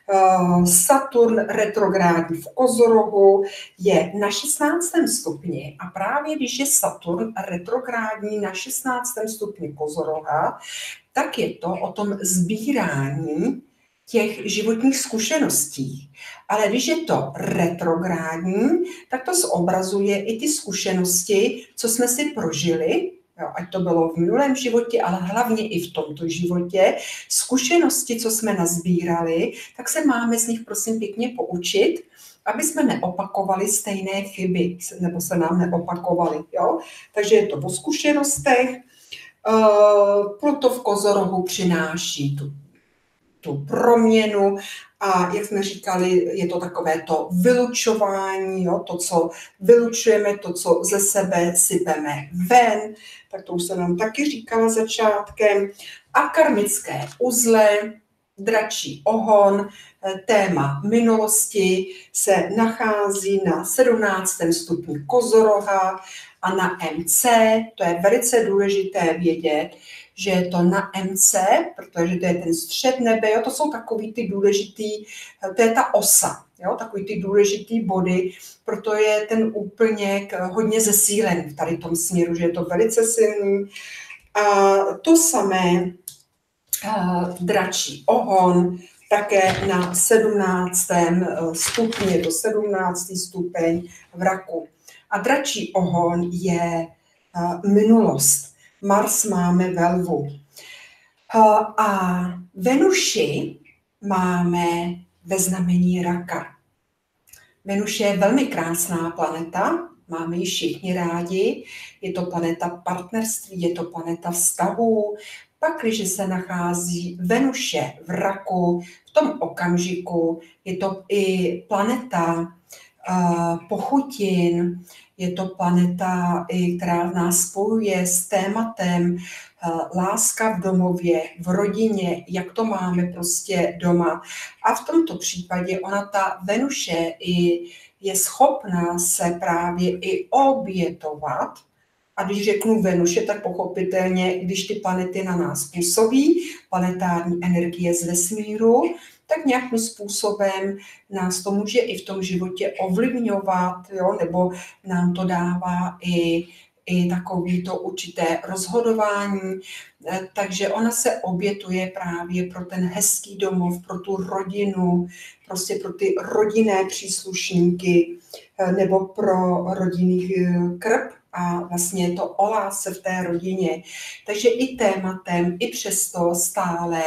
Saturn retrográdní v Kozorohu je na šestnáctém stupni a právě když je Saturn retrográdní na šestnáctém stupni Kozoroha, tak je to o tom sbírání těch životních zkušeností. Ale když je to retrográdní, tak to zobrazuje i ty zkušenosti, co jsme si prožili, jo, ať to bylo v minulém životě, ale hlavně i v tomto životě, zkušenosti, co jsme nazbírali, tak se máme z nich prosím pěkně poučit, aby jsme neopakovali stejné chyby, nebo se nám neopakovaly. Jo? Takže je to o zkušenostech, uh, proto v Kozorohu přináší tu, tu proměnu a jak jsme říkali, je to takové to vylučování, jo? To, co vylučujeme, to, co ze sebe sypeme ven, tak to už se nám taky říkala začátkem. A karmické uzle, dračí ohon, téma minulosti se nachází na sedmnáctém stupni Kozoroha a na M C, to je velice důležité vědět, že je to na M C, protože to je ten střed nebe, jo, to jsou takový ty důležitý, to je ta osa, jo, takový ty důležitý body, proto je ten úplněk hodně zesílen v tady tom směru, že je to velice silný. A to samé dračí ohon, také na sedmnáctém stupni, je to sedmnáctý stupeň v Raku. A dračí ohon je minulost. Mars máme ve Lvu. A Venuši máme ve znamení Raka. Venuše je velmi krásná planeta, máme ji všichni rádi. Je to planeta partnerství, je to planeta vztahů. Pak, když se nachází Venuše v Raku, v tom okamžiku je to i planeta uh, pochutin, je to planeta, i, která nás spojuje s tématem uh, láska v domově, v rodině, jak to máme prostě doma. A v tomto případě ona, ta Venuše, i, je schopná se právě i obětovat. A když řeknu Venuše, tak pochopitelně, když ty planety na nás působí, planetární energie z vesmíru, tak nějakým způsobem nás to může i v tom životě ovlivňovat, jo? Nebo nám to dává i, i takové to určité rozhodování. Takže ona se obětuje právě pro ten hezký domov, pro tu rodinu, prostě pro ty rodinné příslušníky nebo pro rodinný krb. A vlastně je to o lásce v té rodině. Takže i tématem, i přesto stále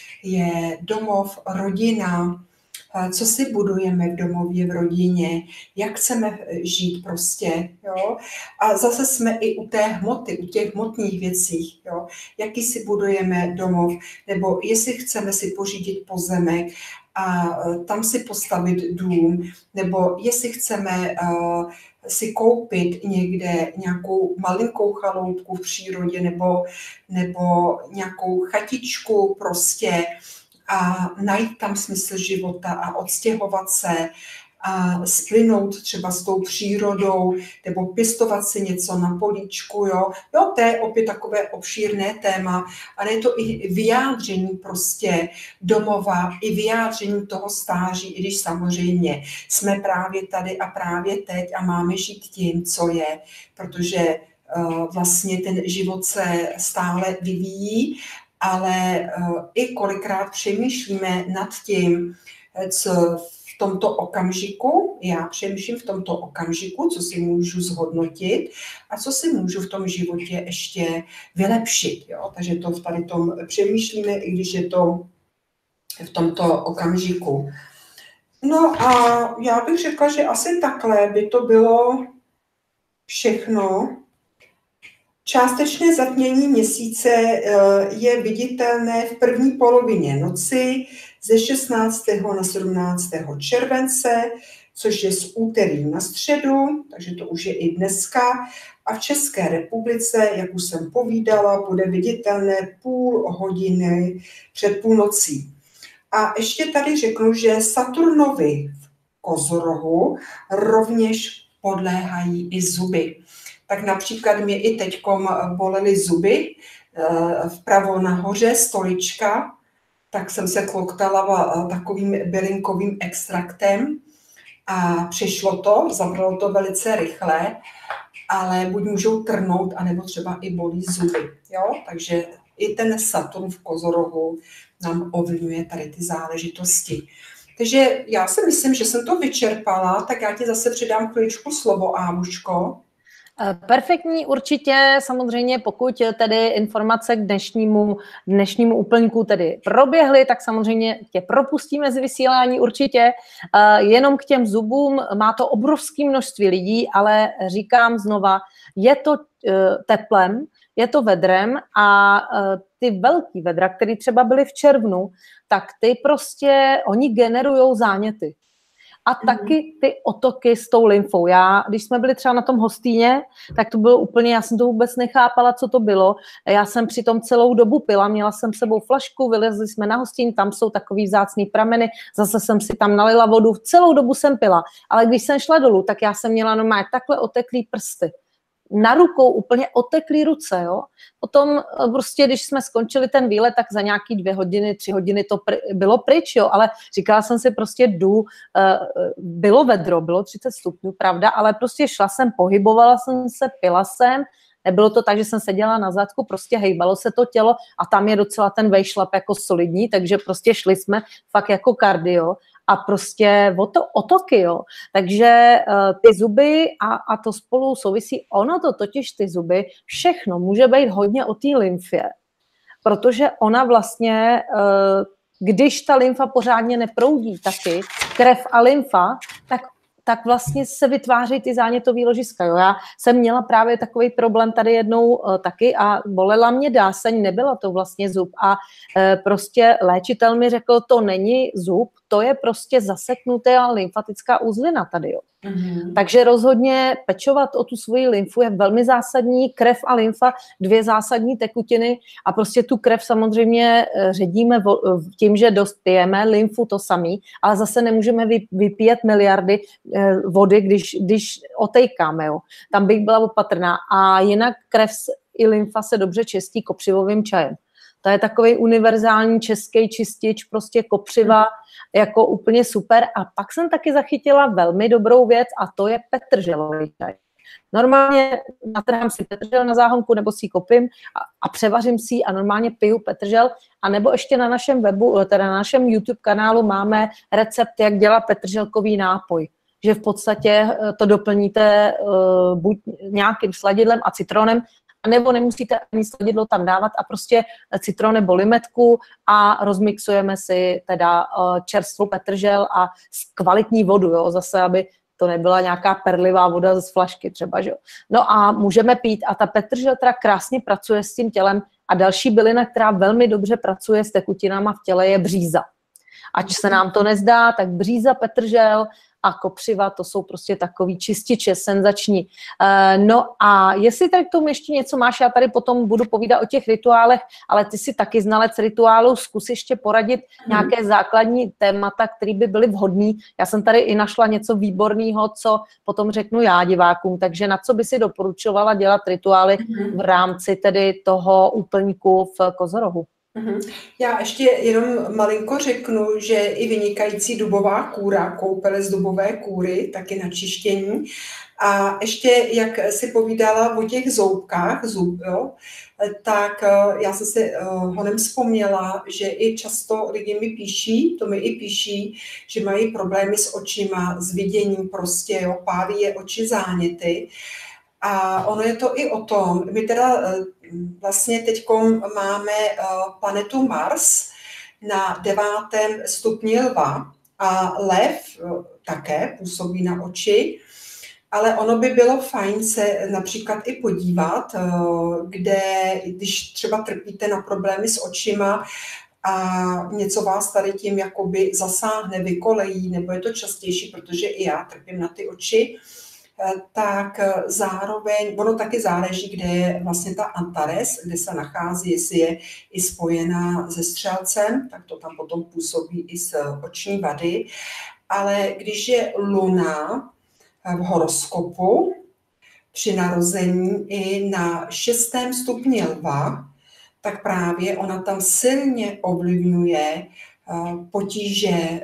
je domov, rodina, co si budujeme v domově, v rodině, jak chceme žít prostě. Jo? A zase jsme i u té hmoty, u těch hmotných věcí, jo? Jaký si budujeme domov, nebo jestli chceme si pořídit pozemek a tam si postavit dům, nebo jestli chceme uh, si koupit někde nějakou malinkou chaloupku v přírodě nebo, nebo nějakou chatičku prostě a najít tam smysl života a odstěhovat se a splynout třeba s tou přírodou nebo pěstovat si něco na políčku. Jo? Jo, to je opět takové obšírné téma, ale je to i vyjádření prostě domova, i vyjádření toho stáří, i když samozřejmě jsme právě tady a právě teď a máme žít tím, co je, protože uh, vlastně ten život se stále vyvíjí ale i kolikrát přemýšlíme nad tím, co v tomto okamžiku, já přemýšlím v tomto okamžiku, co si můžu zhodnotit a co si můžu v tom životě ještě vylepšit. Jo? Takže to v tady tom přemýšlíme, i když je to v tomto okamžiku. No a já bych řekla, že asi takhle by to bylo všechno. Částečné zatmění měsíce je viditelné v první polovině noci ze šestnáctého na sedmnáctého července, což je z úterý na středu, takže to už je i dneska. A v České republice, jak už jsem povídala, bude viditelné půl hodiny před půlnocí. A ještě tady řeknu, že Saturnovi v Kozorohu rovněž podléhají i zuby. Tak například mě i teďkom bolely zuby, vpravo nahoře stolička, tak jsem se kloktala takovým bylinkovým extraktem a přišlo to, zabralo to velice rychle, ale buď můžou trnout, anebo třeba i bolí zuby. Jo? Takže i ten Saturn v Kozorohu nám ovlivňuje tady ty záležitosti. Takže já si myslím, že jsem to vyčerpala, tak já ti zase přidám chviličku slovo, Ávuško. Perfektní určitě, samozřejmě pokud tedy informace k dnešnímu, dnešnímu úplňku tedy proběhly, tak samozřejmě tě propustíme z vysílání určitě. Jenom k těm zubům má to obrovské množství lidí, ale říkám znova, je to teplem, je to vedrem a ty velký vedra, které třeba byly v červnu, tak ty prostě, oni generujou záněty. A mm. taky ty otoky s tou lymfou. Já, když jsme byli třeba na tom Hostýně, tak to bylo úplně, já jsem to vůbec nechápala, co to bylo. Já jsem přitom celou dobu pila, měla jsem s sebou flašku, vylezli jsme na Hostín, tam jsou takový vzácný prameny, zase jsem si tam nalila vodu, celou dobu jsem pila. Ale když jsem šla dolů, tak já jsem měla normálně takhle oteklý prsty. Na rukou úplně oteklý ruce, jo. Potom prostě, když jsme skončili ten výlet, tak za nějaký dvě hodiny, tři hodiny to pr- bylo pryč, jo, ale říkala jsem si prostě jdu, uh, bylo vedro, bylo třicet stupňů, pravda, ale prostě šla jsem, pohybovala jsem se, pila jsem, nebylo to tak, že jsem seděla na zadku, prostě hejbalo se to tělo a tam je docela ten vejšlap jako solidní, takže prostě šli jsme fakt jako kardio. A prostě o to, otoky, jo. Takže uh, ty zuby a, a to spolu souvisí, ono to totiž ty zuby, všechno může být hodně o té lymfě, protože ona vlastně, uh, když ta lymfa pořádně neproudí taky, krev a lymfa, tak tak vlastně se vytváří ty zánětový ložiska. Jo. Já jsem měla právě takový problém tady jednou uh, taky a bolela mě dáseň, nebyla to vlastně zub a uh, prostě léčitel mi řekl, to není zub, to je prostě zaseknutá lymfatická uzlina tady. Jo. Mm-hmm. Takže rozhodně pečovat o tu svoji lymfu je velmi zásadní, krev a lymfa, dvě zásadní tekutiny a prostě tu krev samozřejmě ředíme tím, že dost pijeme, lymfu to samý, ale zase nemůžeme vypíjet miliardy vody, když, když otejkáme. Jo. Tam bych byla opatrná a jinak krev i lymfa se dobře čistí kopřivovým čajem. To je takový univerzální český čistič, prostě kopřiva, jako úplně super. A pak jsem taky zachytila velmi dobrou věc a to je petrželový čaj. Normálně natrhám si petržel na záhonku nebo si ji kopím a, a převařím si ji a normálně piju petržel. A nebo ještě na našem webu, teda na našem YouTube kanálu máme recept, jak dělat petrželkový nápoj. Že v podstatě to doplníte uh, buď nějakým sladidlem a citronem, nebo nemusíte ani sladidlo tam dávat a prostě citron nebo limetku a rozmixujeme si teda čerstvou petržel a kvalitní vodu, jo, zase, aby to nebyla nějaká perlivá voda z flašky třeba, že jo. No a můžeme pít a ta petržel teda krásně pracuje s tím tělem a další bylina, která velmi dobře pracuje s tekutinama v těle, je bříza. Ať se nám to nezdá, tak bříza, petržel a kopřiva, to jsou prostě takový čističe, senzační. No a jestli tady k tomu ještě něco máš, já tady potom budu povídat o těch rituálech, ale ty si taky znalec rituálů, zkus ještě poradit hmm. nějaké základní témata, které by byly vhodné. Já jsem tady i našla něco výborného, co potom řeknu já divákům, takže na co by si doporučovala dělat rituály hmm. v rámci tedy toho úplňku v Kozorohu? Mhm. Já ještě jenom malinko řeknu, že i vynikající dubová kůra, koupele z dubové kůry, taky na čištění. A ještě, jak si povídala o těch zoubkách, zub, jo, tak já jsem si honem vzpomněla, že i často lidi mi píší, to mi i píší, že mají problémy s očima, s viděním prostě, jo, páví je oči záněty. A ono je to i o tom, my teda vlastně teď máme planetu Mars na devátém stupni lva a lev také působí na oči, ale ono by bylo fajn se například i podívat, kde, když třeba trpíte na problémy s očima a něco vás tady tím jakoby zasáhne, vykolejí, nebo je to častější, protože i já trpím na ty oči, tak zároveň, ono taky záleží, kde je vlastně ta Antares, kde se nachází, jestli je i spojená se střelcem, tak to tam potom působí i s oční vady. Ale když je luna v horoskopu při narození i na šestém stupni lva, tak právě ona tam silně ovlivňuje potíže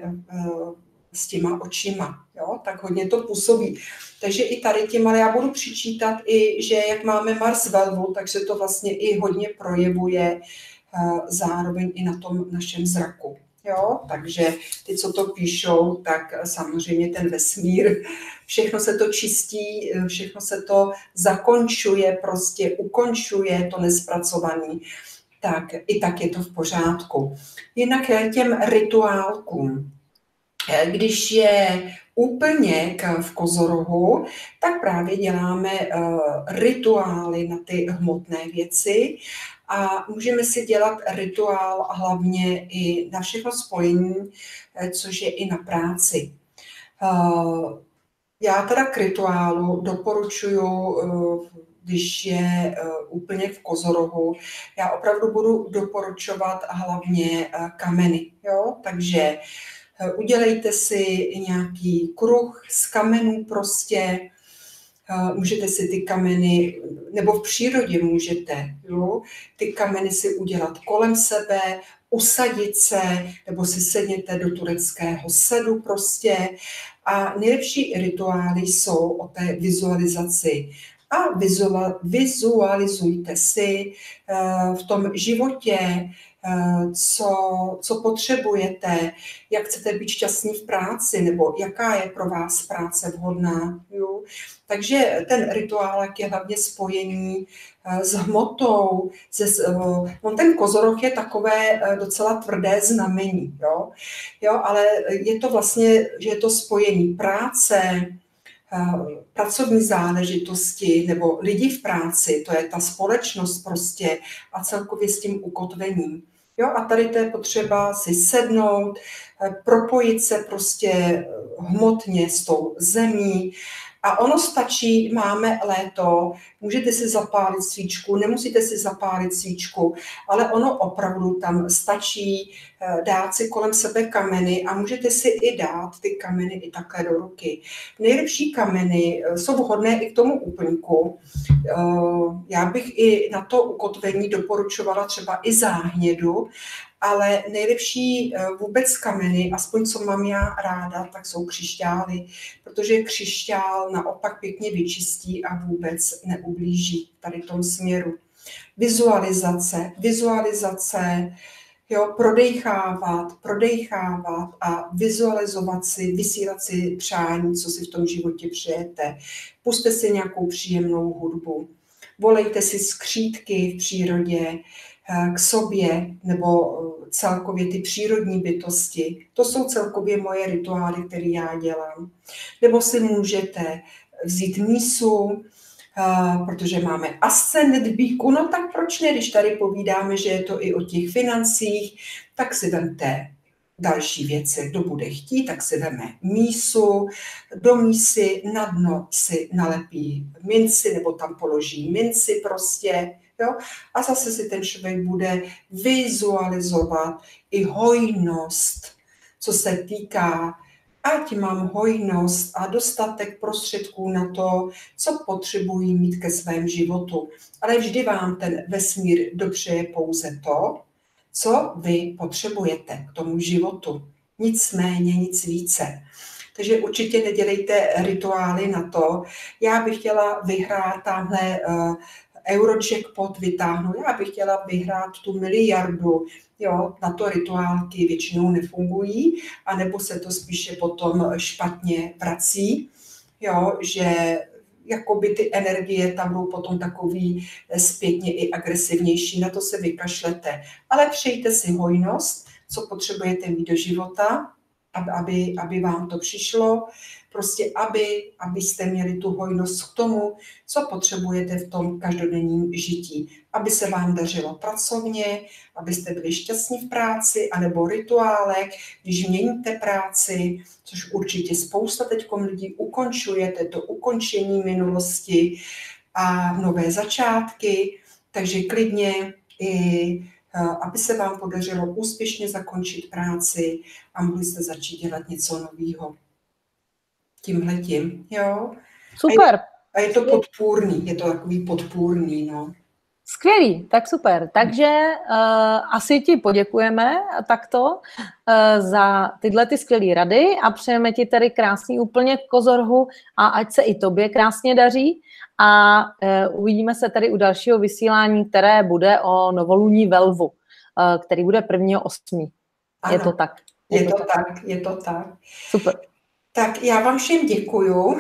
s těma očima, jo? Tak hodně to působí. Takže i tady tím, ale já budu přičítat i, že jak máme Mars ve lvu, takže to vlastně i hodně projevuje zároveň i na tom našem zraku. Jo? Takže ty, co to píšou, tak samozřejmě ten vesmír, všechno se to čistí, všechno se to zakončuje, prostě ukončuje to nespracovaný, tak i tak je to v pořádku. Jinak těm rituálkům. Když je úplněk v kozorohu, tak právě děláme rituály na ty hmotné věci a můžeme si dělat rituál hlavně i na všechno spojení, což je i na práci. Já teda k rituálu doporučuju, když je úplně v kozorohu, já opravdu budu doporučovat hlavně kameny. Jo? Takže udělejte si nějaký kruh z kamenů prostě, můžete si ty kameny, nebo v přírodě můžete, jo, ty kameny si udělat kolem sebe, usadit se, nebo si sedněte do tureckého sedu prostě. A nejlepší rituály jsou o té vizualizaci. A vizualizujte si v tom životě, Co, co potřebujete, jak chcete být šťastní v práci, nebo jaká je pro vás práce vhodná. Jo? Takže ten rituálek je hlavně spojení s hmotou. Se, on ten kozoroh je takové docela tvrdé znamení, jo? Jo, ale je to vlastně, že je to spojení práce, pracovní záležitosti nebo lidi v práci, to je ta společnost prostě a celkově s tím ukotvením. Jo, a tady to je potřeba si sednout, propojit se prostě hmotně s tou zemí. A ono stačí, máme léto, můžete si zapálit svíčku, nemusíte si zapálit svíčku, ale ono opravdu tam stačí dát si kolem sebe kameny a můžete si i dát ty kameny i takhle do ruky. Nejlepší kameny jsou vhodné i k tomu úplňku. Já bych i na to ukotvení doporučovala třeba i záhnědu, ale nejlepší vůbec kameny, aspoň co mám já ráda, tak jsou křišťály, protože křišťál naopak pěkně vyčistí a vůbec neublíží tady v tom směru. Vizualizace, vizualizace, jo, prodejchávat, prodejchávat a vizualizovat si, vysílat si přání, co si v tom životě přejete. Puste si nějakou příjemnou hudbu, volejte si skřítky v přírodě, k sobě nebo celkově ty přírodní bytosti. To jsou celkově moje rituály, které já dělám. Nebo si můžete vzít mísu, protože máme ascendent býku, no tak proč ne, když tady povídáme, že je to i o těch financích, tak si vemte další věci, kdo bude chtít, tak si veme mísu, do mísy na dno si nalepí minci nebo tam položí minci prostě, jo? A zase si ten člověk bude vizualizovat i hojnost, co se týká, ať mám hojnost a dostatek prostředků na to, co potřebují mít ke svému životu. Ale vždy vám ten vesmír dopřeje pouze to, co vy potřebujete k tomu životu. Nic méně, nic více. Takže určitě nedělejte rituály na to. Já bych chtěla vyhrát tamhle uh, Eurojackpot vytáhnout, já bych chtěla vyhrát tu miliardu. Jo, na to rituálky většinou nefungují, anebo se to spíše potom špatně vrací, jo, že jakoby ty energie tam budou potom takový zpětně i agresivnější, na to se vykašlete. Ale přejte si hojnost, co potřebujete mít do života, aby, aby vám to přišlo, prostě aby, abyste měli tu hojnost k tomu, co potřebujete v tom každodenním žití. Aby se vám dařilo pracovně, abyste byli šťastní v práci, anebo rituálek, když měníte práci, což určitě spousta teďkom lidí ukončujete, to ukončení minulosti a nové začátky, takže klidně i aby se vám podařilo úspěšně zakončit práci a mohli jste začít dělat něco nového. Tímhletím, jo. Super. A je, a je to podpůrný, je to takový podpůrný, no. Skvělý, tak super. Takže uh, asi ti poděkujeme takto uh, za tyhle ty skvělé rady a přejeme ti tady krásný úplně kozorhu a ať se i tobě krásně daří a uh, uvidíme se tady u dalšího vysílání, které bude o novoluní Velvu, uh, který bude prvního osmého Je to tak. Je, je to tak. tak, je to tak. Super. Tak já vám všem děkuju.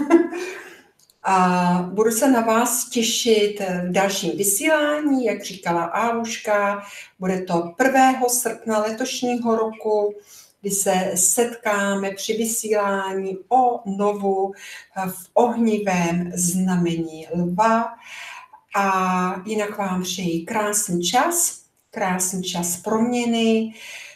A budu se na vás těšit v dalším vysílání, jak říkala Aluška. Bude to prvního srpna letošního roku, kdy se setkáme při vysílání o novu v ohnivém znamení lva. A jinak vám přeji krásný čas, krásný čas proměny,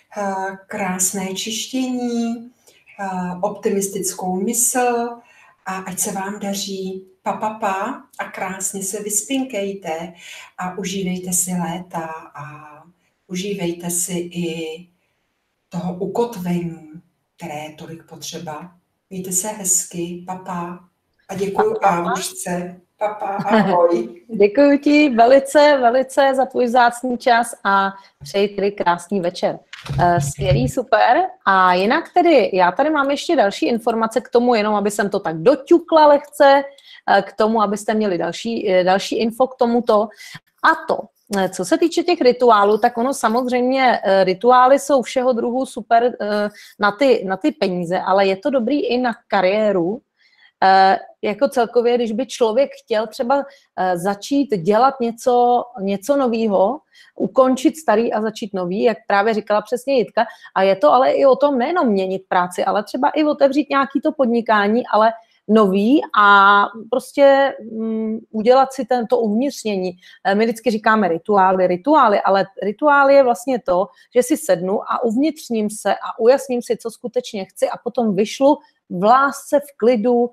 krásné čištění, optimistickou mysl, a ať se vám daří, pa, pa, pa, a krásně se vyspinkejte a užívejte si léta a užívejte si i toho ukotvení, které je tolik potřeba. Mějte se hezky, pa, pa, a děkuju Alušce. Papa, ahoj. Děkuji ti velice, velice za tvůj vzácný čas a přeji tedy krásný večer. Skvělý, super. A jinak tedy, já tady mám ještě další informace k tomu, jenom aby jsem to tak doťukla lehce, k tomu, abyste měli další, další info k tomuto. A to, co se týče těch rituálů, tak ono samozřejmě, rituály jsou všeho druhu super na ty, na ty peníze, ale je to dobrý i na kariéru. Uh, jako celkově, když by člověk chtěl třeba uh, začít dělat něco, něco nového, ukončit starý a začít nový, jak právě říkala přesně Jitka, a je to ale i o tom nejenom měnit práci, ale třeba i otevřít nějaký to podnikání, ale nový a prostě um, udělat si tento uvnitřnění. Uh, my vždycky říkáme rituály, rituály, ale rituály je vlastně to, že si sednu a uvnitřním se a ujasním si, co skutečně chci a potom vyšlu v lásce, v klidu,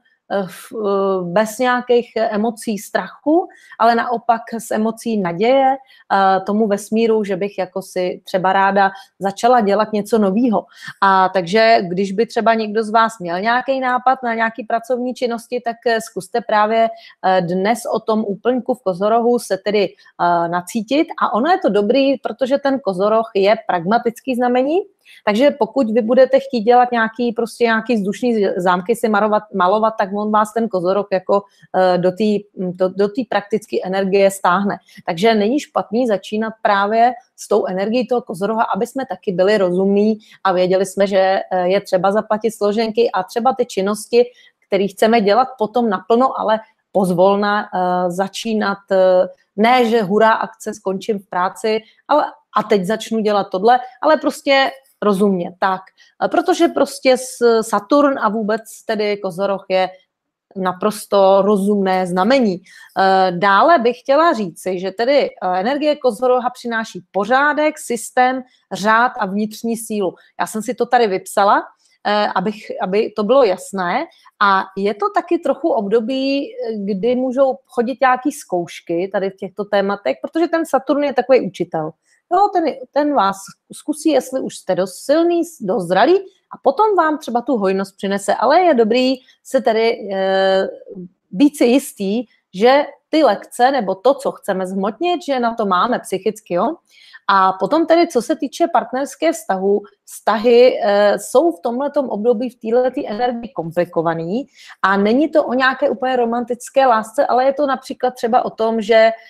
bez nějakých emocí strachu, ale naopak s emocí naděje tomu vesmíru, že bych jako si třeba ráda začala dělat něco nového. A takže když by třeba někdo z vás měl nějaký nápad na nějaký pracovní činnosti, tak zkuste právě dnes o tom úplňku v kozorohu se tedy nacítit. A ono je to dobrý, protože ten kozoroh je pragmatický znamení. Takže pokud vy budete chtít dělat nějaký, prostě nějaký vzdušný zámky si malovat, malovat, tak on vás ten kozoroh jako uh, do té do, do té praktické energie stáhne. Takže není špatný začínat právě s tou energií toho kozoroha, aby jsme taky byli rozumní a věděli jsme, že je třeba zaplatit složenky a třeba ty činnosti, které chceme dělat potom naplno, ale pozvolna uh, začínat, uh, ne, že hurá akce, skončím v práci, ale a teď začnu dělat tohle, ale prostě rozumně, tak. Protože prostě Saturn a vůbec tedy kozoroh je naprosto rozumné znamení. Dále bych chtěla říci, že tedy energie kozoroha přináší pořádek, systém, řád a vnitřní sílu. Já jsem si to tady vypsala, abych, aby to bylo jasné. A je to taky trochu období, kdy můžou chodit nějaké zkoušky tady v těchto tématech, protože ten Saturn je takový učitel. Jo, ten, ten vás zkusí, jestli už jste dost silný, dost zralý a potom vám třeba tu hojnost přinese. Ale je dobrý se tedy e, být si jistý, že ty lekce nebo to, co chceme zhmotnit, že na to máme psychicky, jo. A potom tedy, co se týče partnerské vztahu, vztahy e, jsou v tomhletom období v této energii komplikovaný a není to o nějaké úplně romantické lásce, ale je to například třeba o tom, že e,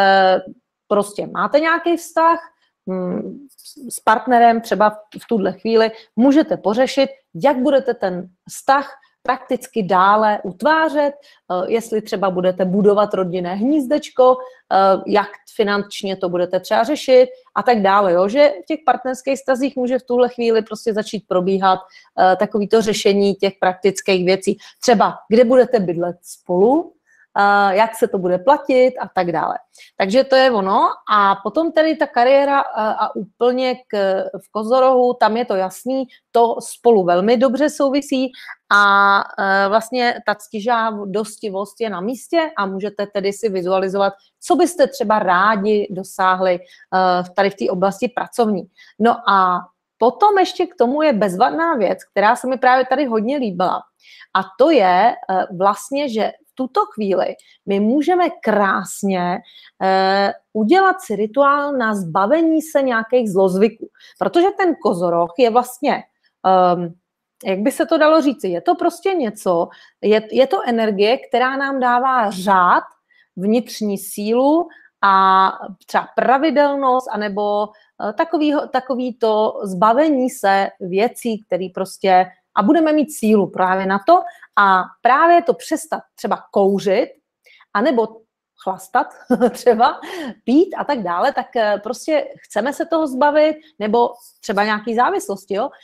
prostě máte nějaký vztah hm, s partnerem, třeba v, v tuhle chvíli můžete pořešit, jak budete ten vztah prakticky dále utvářet, jestli třeba budete budovat rodinné hnízdečko, jak finančně to budete třeba řešit a tak dále, jo? Že v těch partnerských vztazích může v tuhle chvíli prostě začít probíhat takovýto řešení těch praktických věcí. Třeba, kde budete bydlet spolu, jak se to bude platit a tak dále. Takže to je ono. A potom tedy ta kariéra a, a úplně k, v Kozorohu, tam je to jasný, to spolu velmi dobře souvisí a e, vlastně ta ctižádostivost je na místě a můžete tedy si vizualizovat, co byste třeba rádi dosáhli e, tady v té oblasti pracovní. No a potom ještě k tomu je bezvadná věc, která se mi právě tady hodně líbila. A to je e, vlastně, že v tuto chvíli my můžeme krásně eh, udělat si rituál na zbavení se nějakých zlozvyků. Protože ten kozoroh je vlastně, um, jak by se to dalo říci, je to prostě něco, je, je to energie, která nám dává řád, vnitřní sílu a třeba pravidelnost, anebo takový, takový to zbavení se věcí, které prostě a budeme mít sílu právě na to a právě to přestat třeba kouřit, anebo chlastat třeba, pít a tak dále, tak prostě chceme se toho zbavit, nebo třeba nějaký závislosti, jo.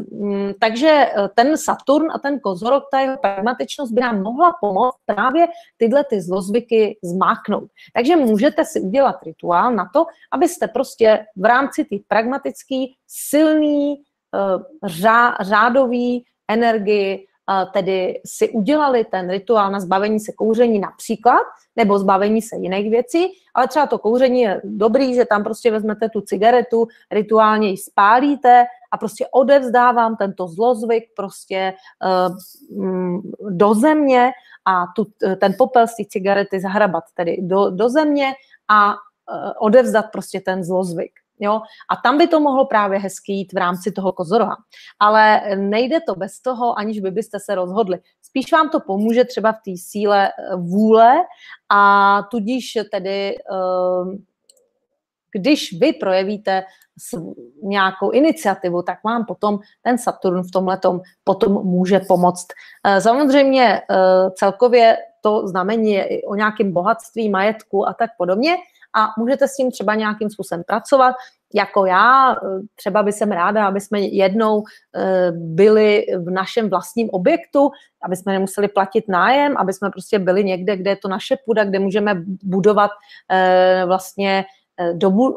Takže ten Saturn a ten Kozorok, ta jeho pragmatičnost by nám mohla pomoct právě tyhle ty zlozvyky zmáknout. Takže můžete si udělat rituál na to, abyste prostě v rámci té pragmatické, silný, Řá, řádový energii, tedy si udělali ten rituál na zbavení se kouření například, nebo zbavení se jiných věcí, ale třeba to kouření je dobrý, že tam prostě vezmete tu cigaretu, rituálně ji spálíte a prostě odevzdávám tento zlozvyk prostě uh, do země a tu, ten popel z té cigarety zahrabat tedy do, do země a uh, odevzdat prostě ten zlozvyk. Jo? A tam by to mohlo právě hezky jít v rámci toho Kozoroha. Ale nejde to bez toho, aniž by byste se rozhodli. Spíš vám to pomůže třeba v té síle vůle a tudíž tedy, když vy projevíte nějakou iniciativu, tak vám potom ten Saturn v tomhletom potom může pomoct. Samozřejmě celkově to znamení je i o nějakém bohatství, majetku a tak podobně, a můžete s tím třeba nějakým způsobem pracovat. Jako já, třeba by jsem ráda, aby jsme jednou byli v našem vlastním objektu, aby jsme nemuseli platit nájem, aby jsme prostě byli někde, kde je to naše půda, kde můžeme budovat vlastně dobu,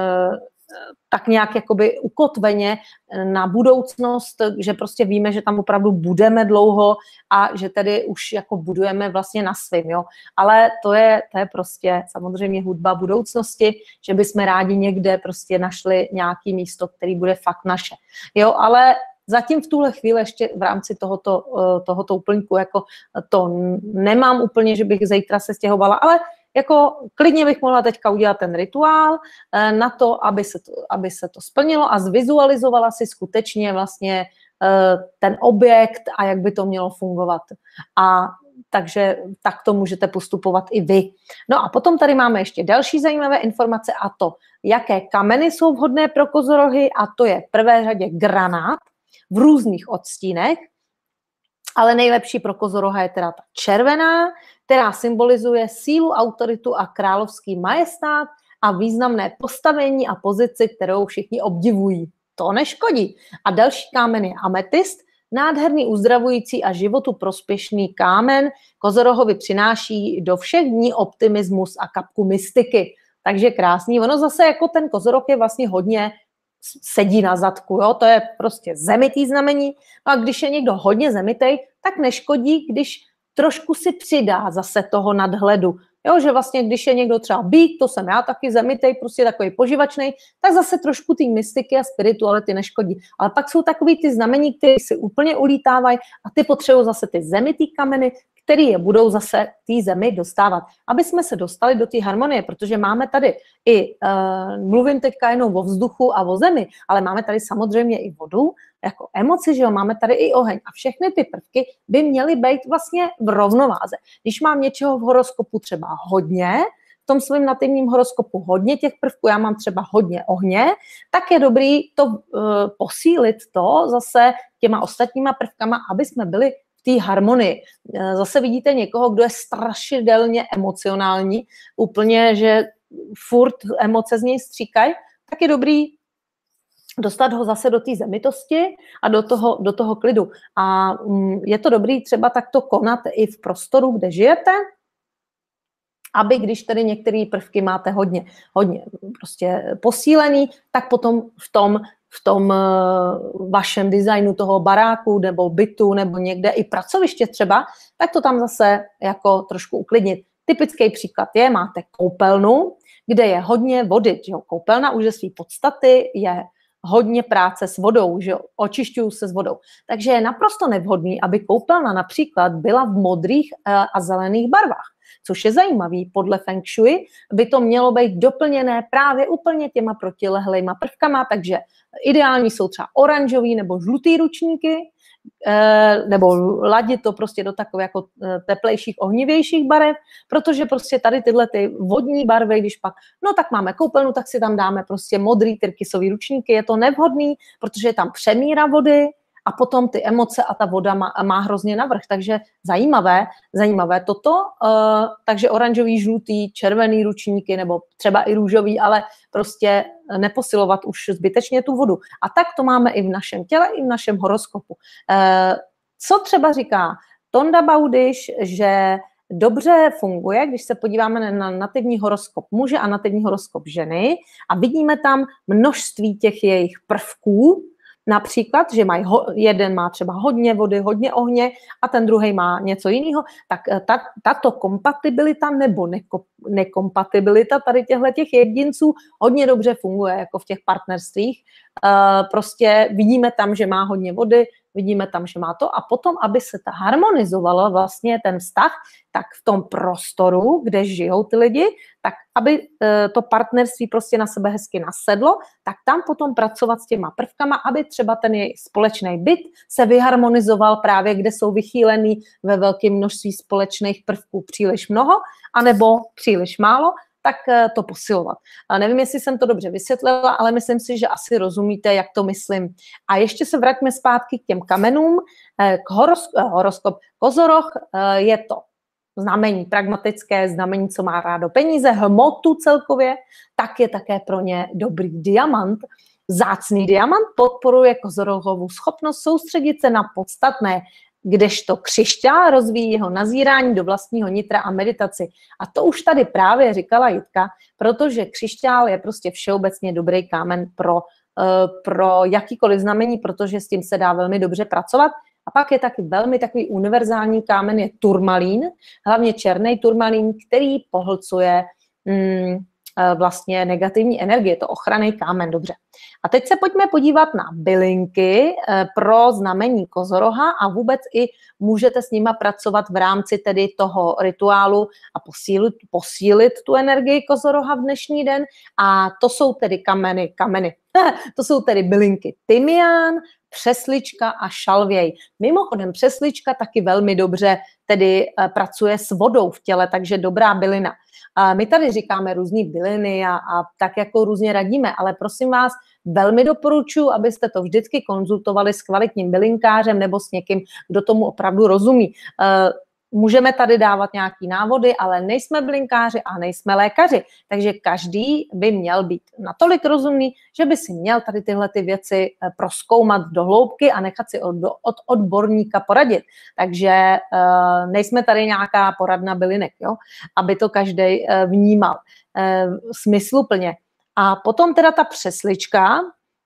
tak nějak jakoby ukotveně na budoucnost, že prostě víme, že tam opravdu budeme dlouho a že tedy už jako budujeme vlastně na svým, jo. Ale to je, to je prostě samozřejmě hudba budoucnosti, že bychom rádi někde prostě našli nějaký místo, který bude fakt naše. Jo, ale zatím v tuhle chvíli ještě v rámci tohoto, tohoto úplňku jako to nemám úplně, že bych zítra se stěhovala, ale jako klidně bych mohla teďka udělat ten rituál na to, aby se to, aby se to splnilo a zvizualizovala si skutečně vlastně ten objekt a jak by to mělo fungovat. A takže takto můžete postupovat i vy. No a potom tady máme ještě další zajímavé informace a to, jaké kameny jsou vhodné pro kozorohy, a to je v prvé řadě granát v různých odstínech, ale nejlepší pro kozoroha je teda ta červená, která symbolizuje sílu, autoritu a královský majestát a významné postavení a pozici, kterou všichni obdivují. To neškodí. A další kámen je ametist, nádherný, uzdravující a životu prospěšný kámen. Kozorohovi přináší do všech dní optimismus a kapku mystiky. Takže krásný. Ono zase jako ten kozoroh je vlastně hodně sedí na zadku, jo? To je prostě zemitý znamení. No a když je někdo hodně zemitej, tak neškodí, když trošku si přidá zase toho nadhledu. Jo, že vlastně, když je někdo třeba bík, to jsem já taky zemitej, prostě takový poživačnej, tak zase trošku ty mystiky a spirituality neškodí. Ale pak jsou takový ty znamení, které si úplně ulítávají a ty potřebují zase ty zemitý kameny, které je budou zase té zemi dostávat. Aby jsme se dostali do té harmonie, protože máme tady i, uh, mluvím teďka jenom o vzduchu a o zemi, ale máme tady samozřejmě i vodu, jako emoci, že jo, máme tady i oheň a všechny ty prvky by měly být vlastně v rovnováze. Když mám něčeho v horoskopu třeba hodně, v tom svém nativním horoskopu hodně těch prvků, já mám třeba hodně ohně, tak je dobrý to uh, posílit to zase těma ostatníma prvkama, aby jsme byli v té harmonii. Uh, zase vidíte někoho, kdo je strašidelně emocionální, úplně, že furt emoce z něj stříkají, tak je dobrý dostat ho zase do té zemitosti a do toho, do toho klidu. A um, je to dobrý třeba takto konat i v prostoru, kde žijete, aby když tedy některé prvky máte hodně, hodně prostě posílený, tak potom v tom, v tom uh, vašem designu toho baráku nebo bytu nebo někde i pracoviště třeba, tak to tam zase jako trošku uklidnit. Typický příklad je, máte koupelnu, kde je hodně vody. Že jo? Koupelna už ze své podstaty je hodně práce s vodou, že jo? Očišťuju se s vodou. Takže je naprosto nevhodný, aby koupelna například byla v modrých uh, a zelených barvách. Což je zajímavý, podle Feng Shui by to mělo být doplněné právě úplně těma protilehlejma prvkama, takže ideální jsou třeba oranžový nebo žlutý ručníky, nebo ladit to prostě do takových jako teplejších, ohnivějších barev, protože prostě tady tyhle ty vodní barvy, když pak, no tak máme koupelnu, tak si tam dáme prostě modrý tyrkysový ručníky, je to nevhodný, protože je tam přemíra vody, a potom ty emoce a ta voda má, má hrozně navrch. Takže zajímavé, zajímavé toto. Uh, takže oranžový, žlutý, červený ručníky nebo třeba i růžový, ale prostě neposilovat už zbytečně tu vodu. A tak to máme i v našem těle, i v našem horoskopu. Uh, co třeba říká Tonda Baudiš, že dobře funguje, když se podíváme na nativní horoskop muže a nativní horoskop ženy a vidíme tam množství těch jejich prvků. Například, že mají ho, jeden má třeba hodně vody, hodně ohně a ten druhý má něco jiného, tak ta, tato kompatibilita nebo neko, nekompatibilita tady těchto těch jedinců hodně dobře funguje jako v těch partnerstvích. Uh, prostě vidíme tam, že má hodně vody, vidíme tam, že má to a potom, aby se ta harmonizovala vlastně ten vztah, tak v tom prostoru, kde žijou ty lidi, tak aby to partnerství prostě na sebe hezky nasedlo, tak tam potom pracovat s těma prvkama, aby třeba ten jejich společný byt se vyharmonizoval právě, kde jsou vychýlený ve velkém množství společných prvků příliš mnoho, anebo příliš málo, tak to posilovat. A nevím, jestli jsem to dobře vysvětlila, ale myslím si, že asi rozumíte, jak to myslím. A ještě se vraťme zpátky k těm kamenům. K horosk- horoskop Kozoroh je to znamení pragmatické, znamení, co má rádo peníze, hmotu celkově, tak je také pro ně dobrý diamant. Vzácný diamant podporuje Kozorohovu schopnost soustředit se na podstatné, kdežto křišťál rozvíjí jeho nazírání do vlastního nitra a meditaci. A to už tady právě říkala Jitka, protože křišťál je prostě všeobecně dobrý kámen pro, uh, pro jakýkoliv znamení, protože s tím se dá velmi dobře pracovat. A pak je taky velmi takový univerzální kámen, je turmalín, hlavně černý turmalín, který pohlcuje mm, vlastně negativní energie, je to ochranný kámen, dobře. A teď se pojďme podívat na bylinky pro znamení Kozoroha a vůbec i můžete s nima pracovat v rámci tedy toho rituálu a posílit, posílit tu energii Kozoroha v dnešní den a to jsou tedy kameny, kameny, to jsou tedy bylinky tymián, přeslička a šalvěj. Mimochodem přeslička taky velmi dobře tedy pracuje s vodou v těle, takže dobrá bylina. A my tady říkáme různý byliny a, a tak jako různě radíme, ale prosím vás, velmi doporučuji, abyste to vždycky konzultovali s kvalitním bylinkářem nebo s někým, kdo tomu opravdu rozumí. Můžeme tady dávat nějaký návody, ale nejsme bylinkáři a nejsme lékaři, takže každý by měl být natolik rozumný, že by si měl tady tyhle ty věci prozkoumat do hloubky a nechat si od, od odborníka poradit. Takže uh, nejsme tady nějaká poradna bylinek, jo? Aby to každý uh, vnímal uh, smysluplně. A potom teda ta přeslička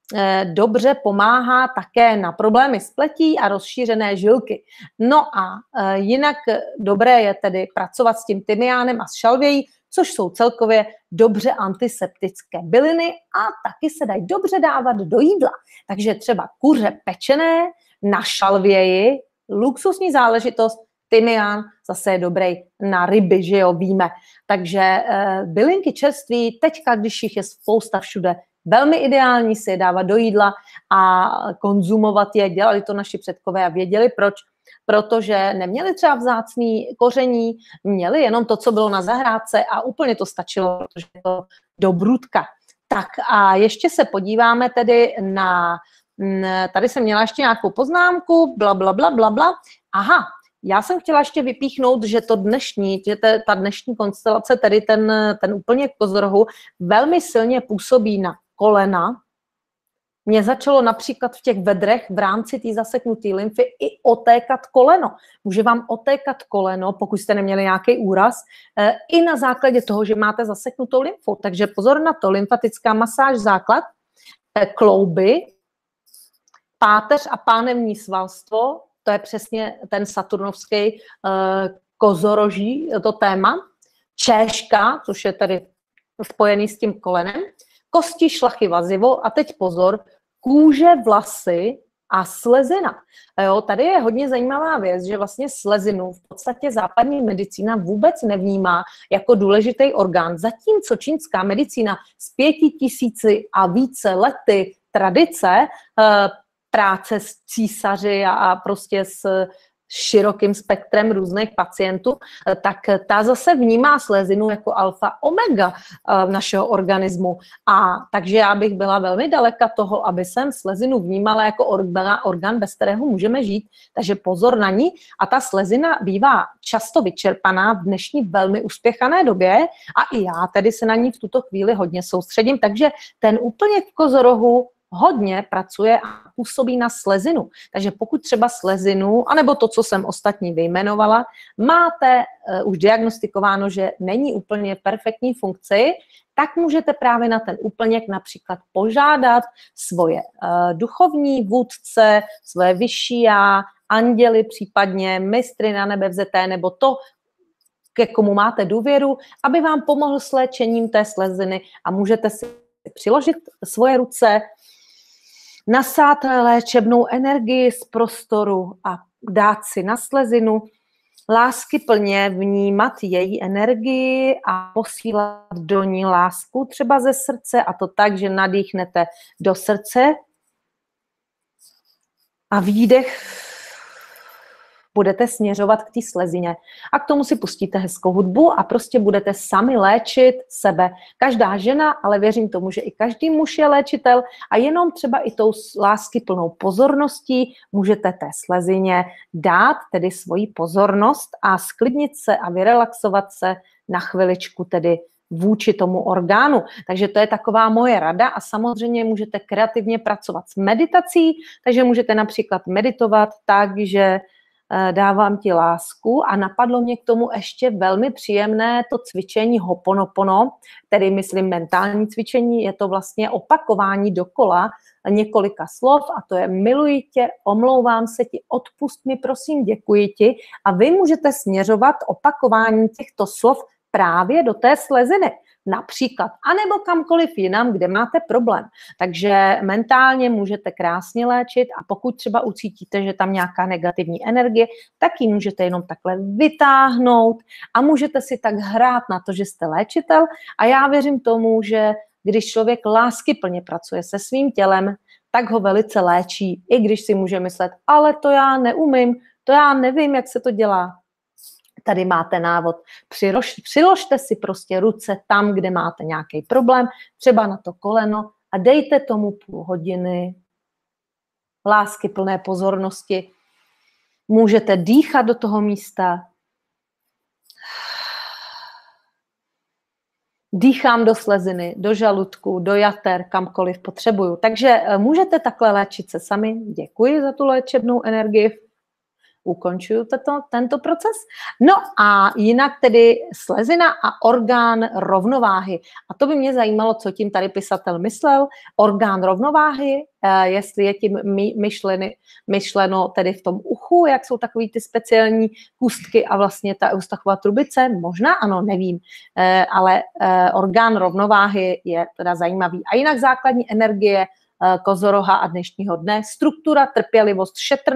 dobře pomáhá také na problémy s pletí a rozšířené žilky. No a jinak dobré je tedy pracovat s tím tymiánem a s šalvějí, což jsou celkově dobře antiseptické byliny a taky se dají dobře dávat do jídla. Takže třeba kuře pečené na šalvěji, luxusní záležitost, tymián zase je dobrý na ryby, že jo, víme. Takže bylinky čerství, teďka, když jich je spousta všude, velmi ideální si je dávat do jídla a konzumovat je. Dělali to naši předkové a věděli proč. Protože neměli třeba vzácný koření, měli jenom to, co bylo na zahrádce a úplně to stačilo, protože je to dobrutka. Tak a ještě se podíváme tedy na, tady jsem měla ještě nějakou poznámku, bla, bla, bla, bla, bla. Aha, já jsem chtěla ještě vypíchnout, že to dnešní, že ta dnešní konstelace, tedy ten, ten úplně kozorohu, velmi silně působí na kolena. Mně začalo například v těch vedrech v rámci té zaseknuté lymfy i otékat koleno. Může vám otékat koleno, pokud jste neměli nějaký úraz, i na základě toho, že máte zaseknutou lymfu. Takže pozor na to, lymfatická masáž základ, klouby, páteř a pánevní svalstvo, to je přesně ten saturnovský kozoroží, to téma, čéška, což je tady spojený s tím kolenem, kosti, šlachy, vazivo a teď pozor, kůže, vlasy a slezina. Jo, tady je hodně zajímavá věc, že vlastně slezinu v podstatě západní medicína vůbec nevnímá jako důležitý orgán, zatímco čínská medicína s pěti tisíci a více lety tradice, práce s císaři a prostě s širokým spektrem různých pacientů, tak ta zase vnímá slezinu jako alfa omega našeho organismu. A takže já bych byla velmi daleka toho, aby jsem slezinu vnímala jako orgán, orgán, bez kterého můžeme žít. Takže pozor na ní. A ta slezina bývá často vyčerpaná v dnešní velmi uspěchané době a i já tedy se na ní v tuto chvíli hodně soustředím. Takže ten úplně v kozorohu hodně pracuje a působí na slezinu. Takže pokud třeba slezinu, anebo to, co jsem ostatní vyjmenovala, máte uh, už diagnostikováno, že není úplně perfektní funkci, tak můžete právě na ten úplněk například požádat svoje uh, duchovní vůdce, svoje vyšší já, anděly, případně mistry na nebe vzeté, nebo to, ke komu máte důvěru, aby vám pomohl s léčením té sleziny a můžete si přiložit svoje ruce, nasát léčebnou energii z prostoru a dát si na slezinu, láskyplně vnímat její energii a posílat do ní lásku třeba ze srdce, a to tak, že nadýchnete do srdce a výdech budete směřovat k té slezině. A k tomu si pustíte hezkou hudbu a prostě budete sami léčit sebe. Každá žena, ale věřím tomu, že i každý muž je léčitel a jenom třeba i tou láskyplnou pozorností můžete té slezině dát tedy svoji pozornost a sklidnit se a vyrelaxovat se na chviličku tedy vůči tomu orgánu. Takže to je taková moje rada a samozřejmě můžete kreativně pracovat s meditací, takže můžete například meditovat tak, že dávám ti lásku a napadlo mě k tomu ještě velmi příjemné to cvičení Ho'oponopono, tedy myslím mentální cvičení, je to vlastně opakování dokola několika slov a to je miluji tě, omlouvám se ti, odpust mi, prosím, děkuji ti a vy můžete směřovat opakování těchto slov právě do té sleziny. Například, anebo kamkoliv jinam, kde máte problém. Takže mentálně můžete krásně léčit a pokud třeba ucítíte, že tam nějaká negativní energie, tak ji můžete jenom takhle vytáhnout a můžete si tak hrát na to, že jste léčitel a já věřím tomu, že když člověk láskyplně pracuje se svým tělem, tak ho velice léčí, i když si může myslet, ale to já neumím, to já nevím, jak se to dělá. Tady máte návod, Přilož, přiložte si prostě ruce tam, kde máte nějaký problém, třeba na to koleno a dejte tomu půl hodiny lásky plné pozornosti. Můžete dýchat do toho místa. Dýchám do sleziny, do žaludku, do jater, kamkoliv potřebuju. Takže můžete takhle léčit se sami. Děkuji za tu léčebnou energii. Ukončuju tato, tento proces. No a jinak tedy slezina a orgán rovnováhy. A to by mě zajímalo, co tím tady pisatel myslel. Orgán rovnováhy, jestli je tím myšleny, myšleno tedy v tom uchu, jak jsou takový ty speciální kůstky a vlastně ta eustachová trubice. Možná ano, nevím, ale orgán rovnováhy je teda zajímavý. A jinak základní energie kozoroha a dnešního dne, struktura, trpělivost, šetrnost,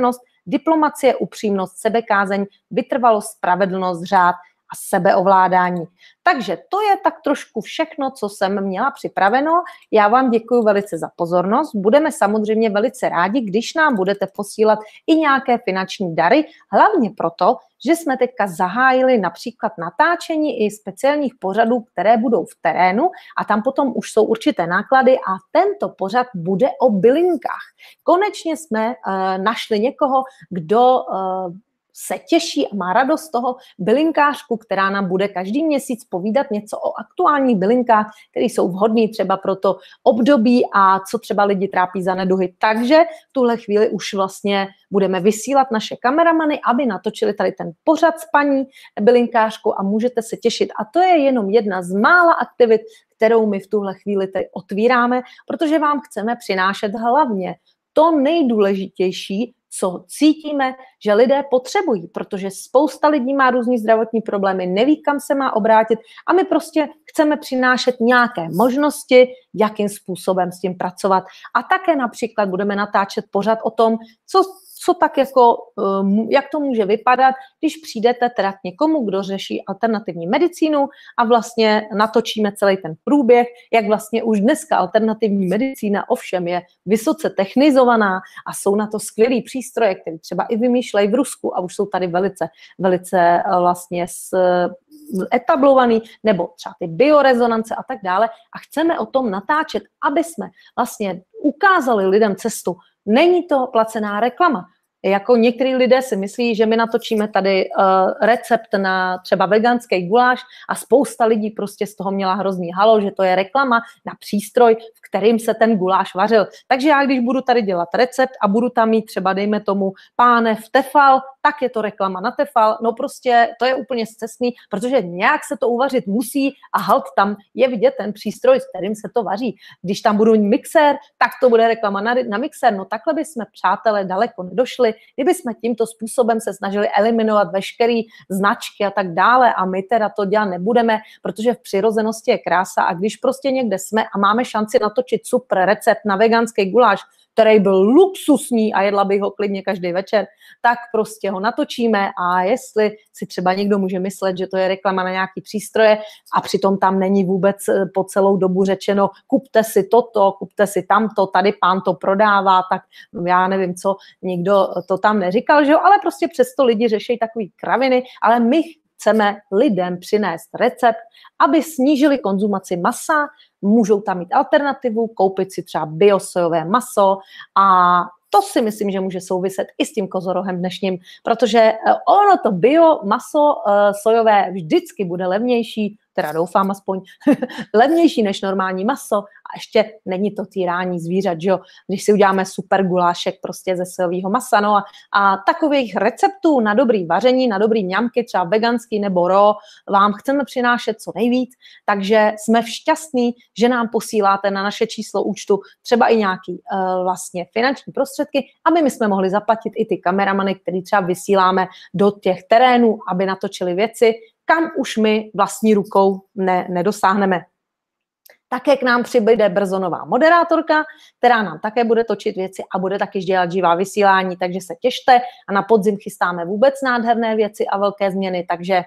diplomacie, upřímnost, sebekázeň, vytrvalost, spravedlnost, řád a sebeovládání. Takže to je tak trošku všechno, co jsem měla připraveno. Já vám děkuji velice za pozornost. Budeme samozřejmě velice rádi, když nám budete posílat i nějaké finanční dary, hlavně proto, že jsme teďka zahájili například natáčení i speciálních pořadů, které budou v terénu a tam potom už jsou určité náklady a tento pořad bude o bylinkách. Konečně jsme uh, našli někoho, kdo uh, se těší a má radost z toho, bylinkářku, která nám bude každý měsíc povídat něco o aktuálních bylinkách, které jsou vhodné třeba pro to období a co třeba lidi trápí za neduhy. Takže v tuhle chvíli už vlastně budeme vysílat naše kameramany, aby natočili tady ten pořad s paní bylinkářkou a můžete se těšit. A to je jenom jedna z mála aktivit, kterou my v tuhle chvíli tady otvíráme, protože vám chceme přinášet hlavně to nejdůležitější, co cítíme, že lidé potřebují, protože spousta lidí má různý zdravotní problémy, neví, kam se má obrátit a my prostě chceme přinášet nějaké možnosti, jakým způsobem s tím pracovat. A také například budeme natáčet pořad o tom, co, co tak jako, jak to může vypadat, když přijdete teda k někomu, kdo řeší alternativní medicínu a vlastně natočíme celý ten průběh, jak vlastně už dneska alternativní medicína ovšem je vysoce technizovaná a jsou na to skvělý přístroje, které třeba i vymýšlejí v Rusku a už jsou tady velice, velice vlastně s, etablovaný, nebo třeba ty biorezonance a tak dále a chceme o tom natáčet, aby jsme vlastně ukázali lidem cestu. Není to placená reklama. Jako některý lidé si myslí, že my natočíme tady uh, recept na třeba veganský guláš a spousta lidí prostě z toho měla hrozný halo, že to je reklama na přístroj, v kterým se ten guláš vařil. Takže já, když budu tady dělat recept a budu tam mít třeba, dejme tomu, pánev tefal, tak je to reklama na tefal. No prostě to je úplně scestný, protože nějak se to uvařit musí a halt tam je vidět ten přístroj, s kterým se to vaří. Když tam budu mixér, tak to bude reklama na, na mixér. No takhle bychom, přátelé, daleko nedošli, kdyby jsme tímto způsobem se snažili eliminovat veškeré značky a tak dále a my teda to dělat nebudeme, protože v přirozenosti je krása a když prostě někde jsme a máme šanci natočit super recept na veganský guláš, který byl luxusní a jedla bych ho klidně každý večer, tak prostě ho natočíme a jestli si třeba někdo může myslet, že to je reklama na nějaký přístroje a přitom tam není vůbec po celou dobu řečeno kupte si toto, kupte si tamto, tady pán to prodává, tak já nevím co, nikdo to tam neříkal, že jo, ale prostě přesto lidi řeší takový kraviny, ale my chceme lidem přinést recept, aby snížili konzumaci masa, můžou tam mít alternativu, koupit si třeba biosojové maso a to si myslím, že může souviset i s tím kozorohem dnešním, protože ono to bio maso sojové vždycky bude levnější, teda doufám aspoň, levnější než normální maso a ještě není to týrání zvířat, že jo, když si uděláme super gulášek prostě ze sojového masa, no a, a takových receptů na dobrý vaření, na dobrý ňamky, třeba veganský nebo raw, vám chceme přinášet co nejvíc, takže jsme šťastní, že nám posíláte na naše číslo účtu třeba i nějaký uh, vlastně finanční prostředky, aby my jsme mohli zaplatit i ty kameramany, který třeba vysíláme do těch terénů, aby natočili věci, kam už my vlastní rukou ne, nedosáhneme. Také k nám přibude brzo nová moderátorka, která nám také bude točit věci a bude taky dělat živá vysílání, takže se těšte a na podzim chystáme vůbec nádherné věci a velké změny, takže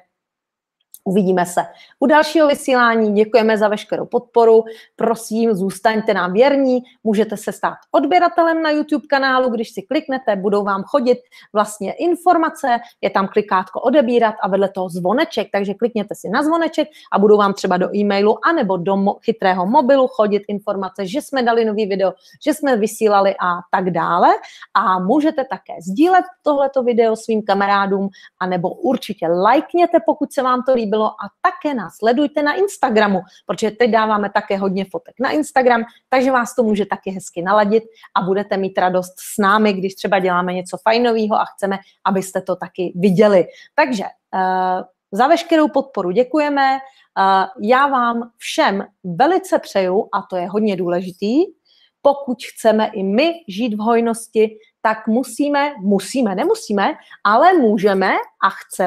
uvidíme se. U dalšího vysílání děkujeme za veškerou podporu. Prosím, zůstaňte nám věrní. Můžete se stát odběratelem na YouTube kanálu, když si kliknete, budou vám chodit vlastně informace, je tam klikátko odebírat a vedle toho zvoneček, takže klikněte si na zvoneček a budou vám třeba do e-mailu anebo do mo- chytrého mobilu chodit informace, že jsme dali nový video, že jsme vysílali a tak dále. A můžete také sdílet tohleto video svým kamarádům anebo určitě lajkněte, pokud se vám to líbilo a také nás sledujte na Instagramu, protože teď dáváme také hodně fotek na Instagram, takže vás to může taky hezky naladit a budete mít radost s námi, když třeba děláme něco fajnového a chceme, abyste to taky viděli. Takže uh, za veškerou podporu děkujeme. Uh, já vám všem velice přeju, a to je hodně důležitý, pokud chceme i my žít v hojnosti, tak musíme, musíme, nemusíme, ale můžeme a chceme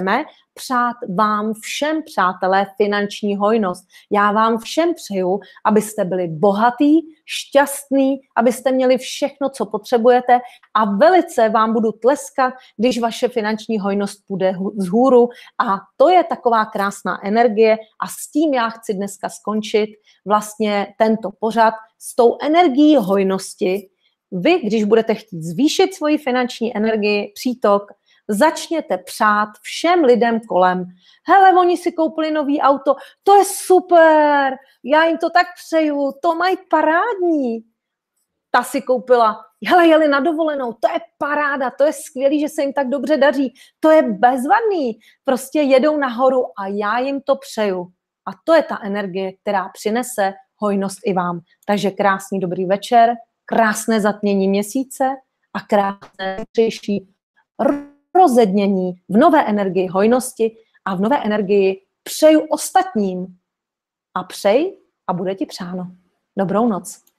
přát vám všem, přátelé, finanční hojnost. Já vám všem přeju, abyste byli bohatý, šťastný, abyste měli všechno, co potřebujete a velice vám budu tleskat, když vaše finanční hojnost půjde vzhůru a to je taková krásná energie a s tím já chci dneska skončit vlastně tento pořad s tou energií hojnosti. Vy, když budete chtít zvýšit svoji finanční energii, přítok, začněte přát všem lidem kolem. Hele, oni si koupili nový auto, to je super, já jim to tak přeju, to mají parádní. Ta si koupila, hele, jeli na dovolenou, to je paráda, to je skvělý, že se jim tak dobře daří, to je bezvadný, prostě jedou nahoru a já jim to přeju. A to je ta energie, která přinese hojnost i vám. Takže krásný dobrý večer, krásné zatmění měsíce a krásné přejší rozednění v nové energii hojnosti a v nové energii přeju ostatním. A přej a bude ti přáno. Dobrou noc.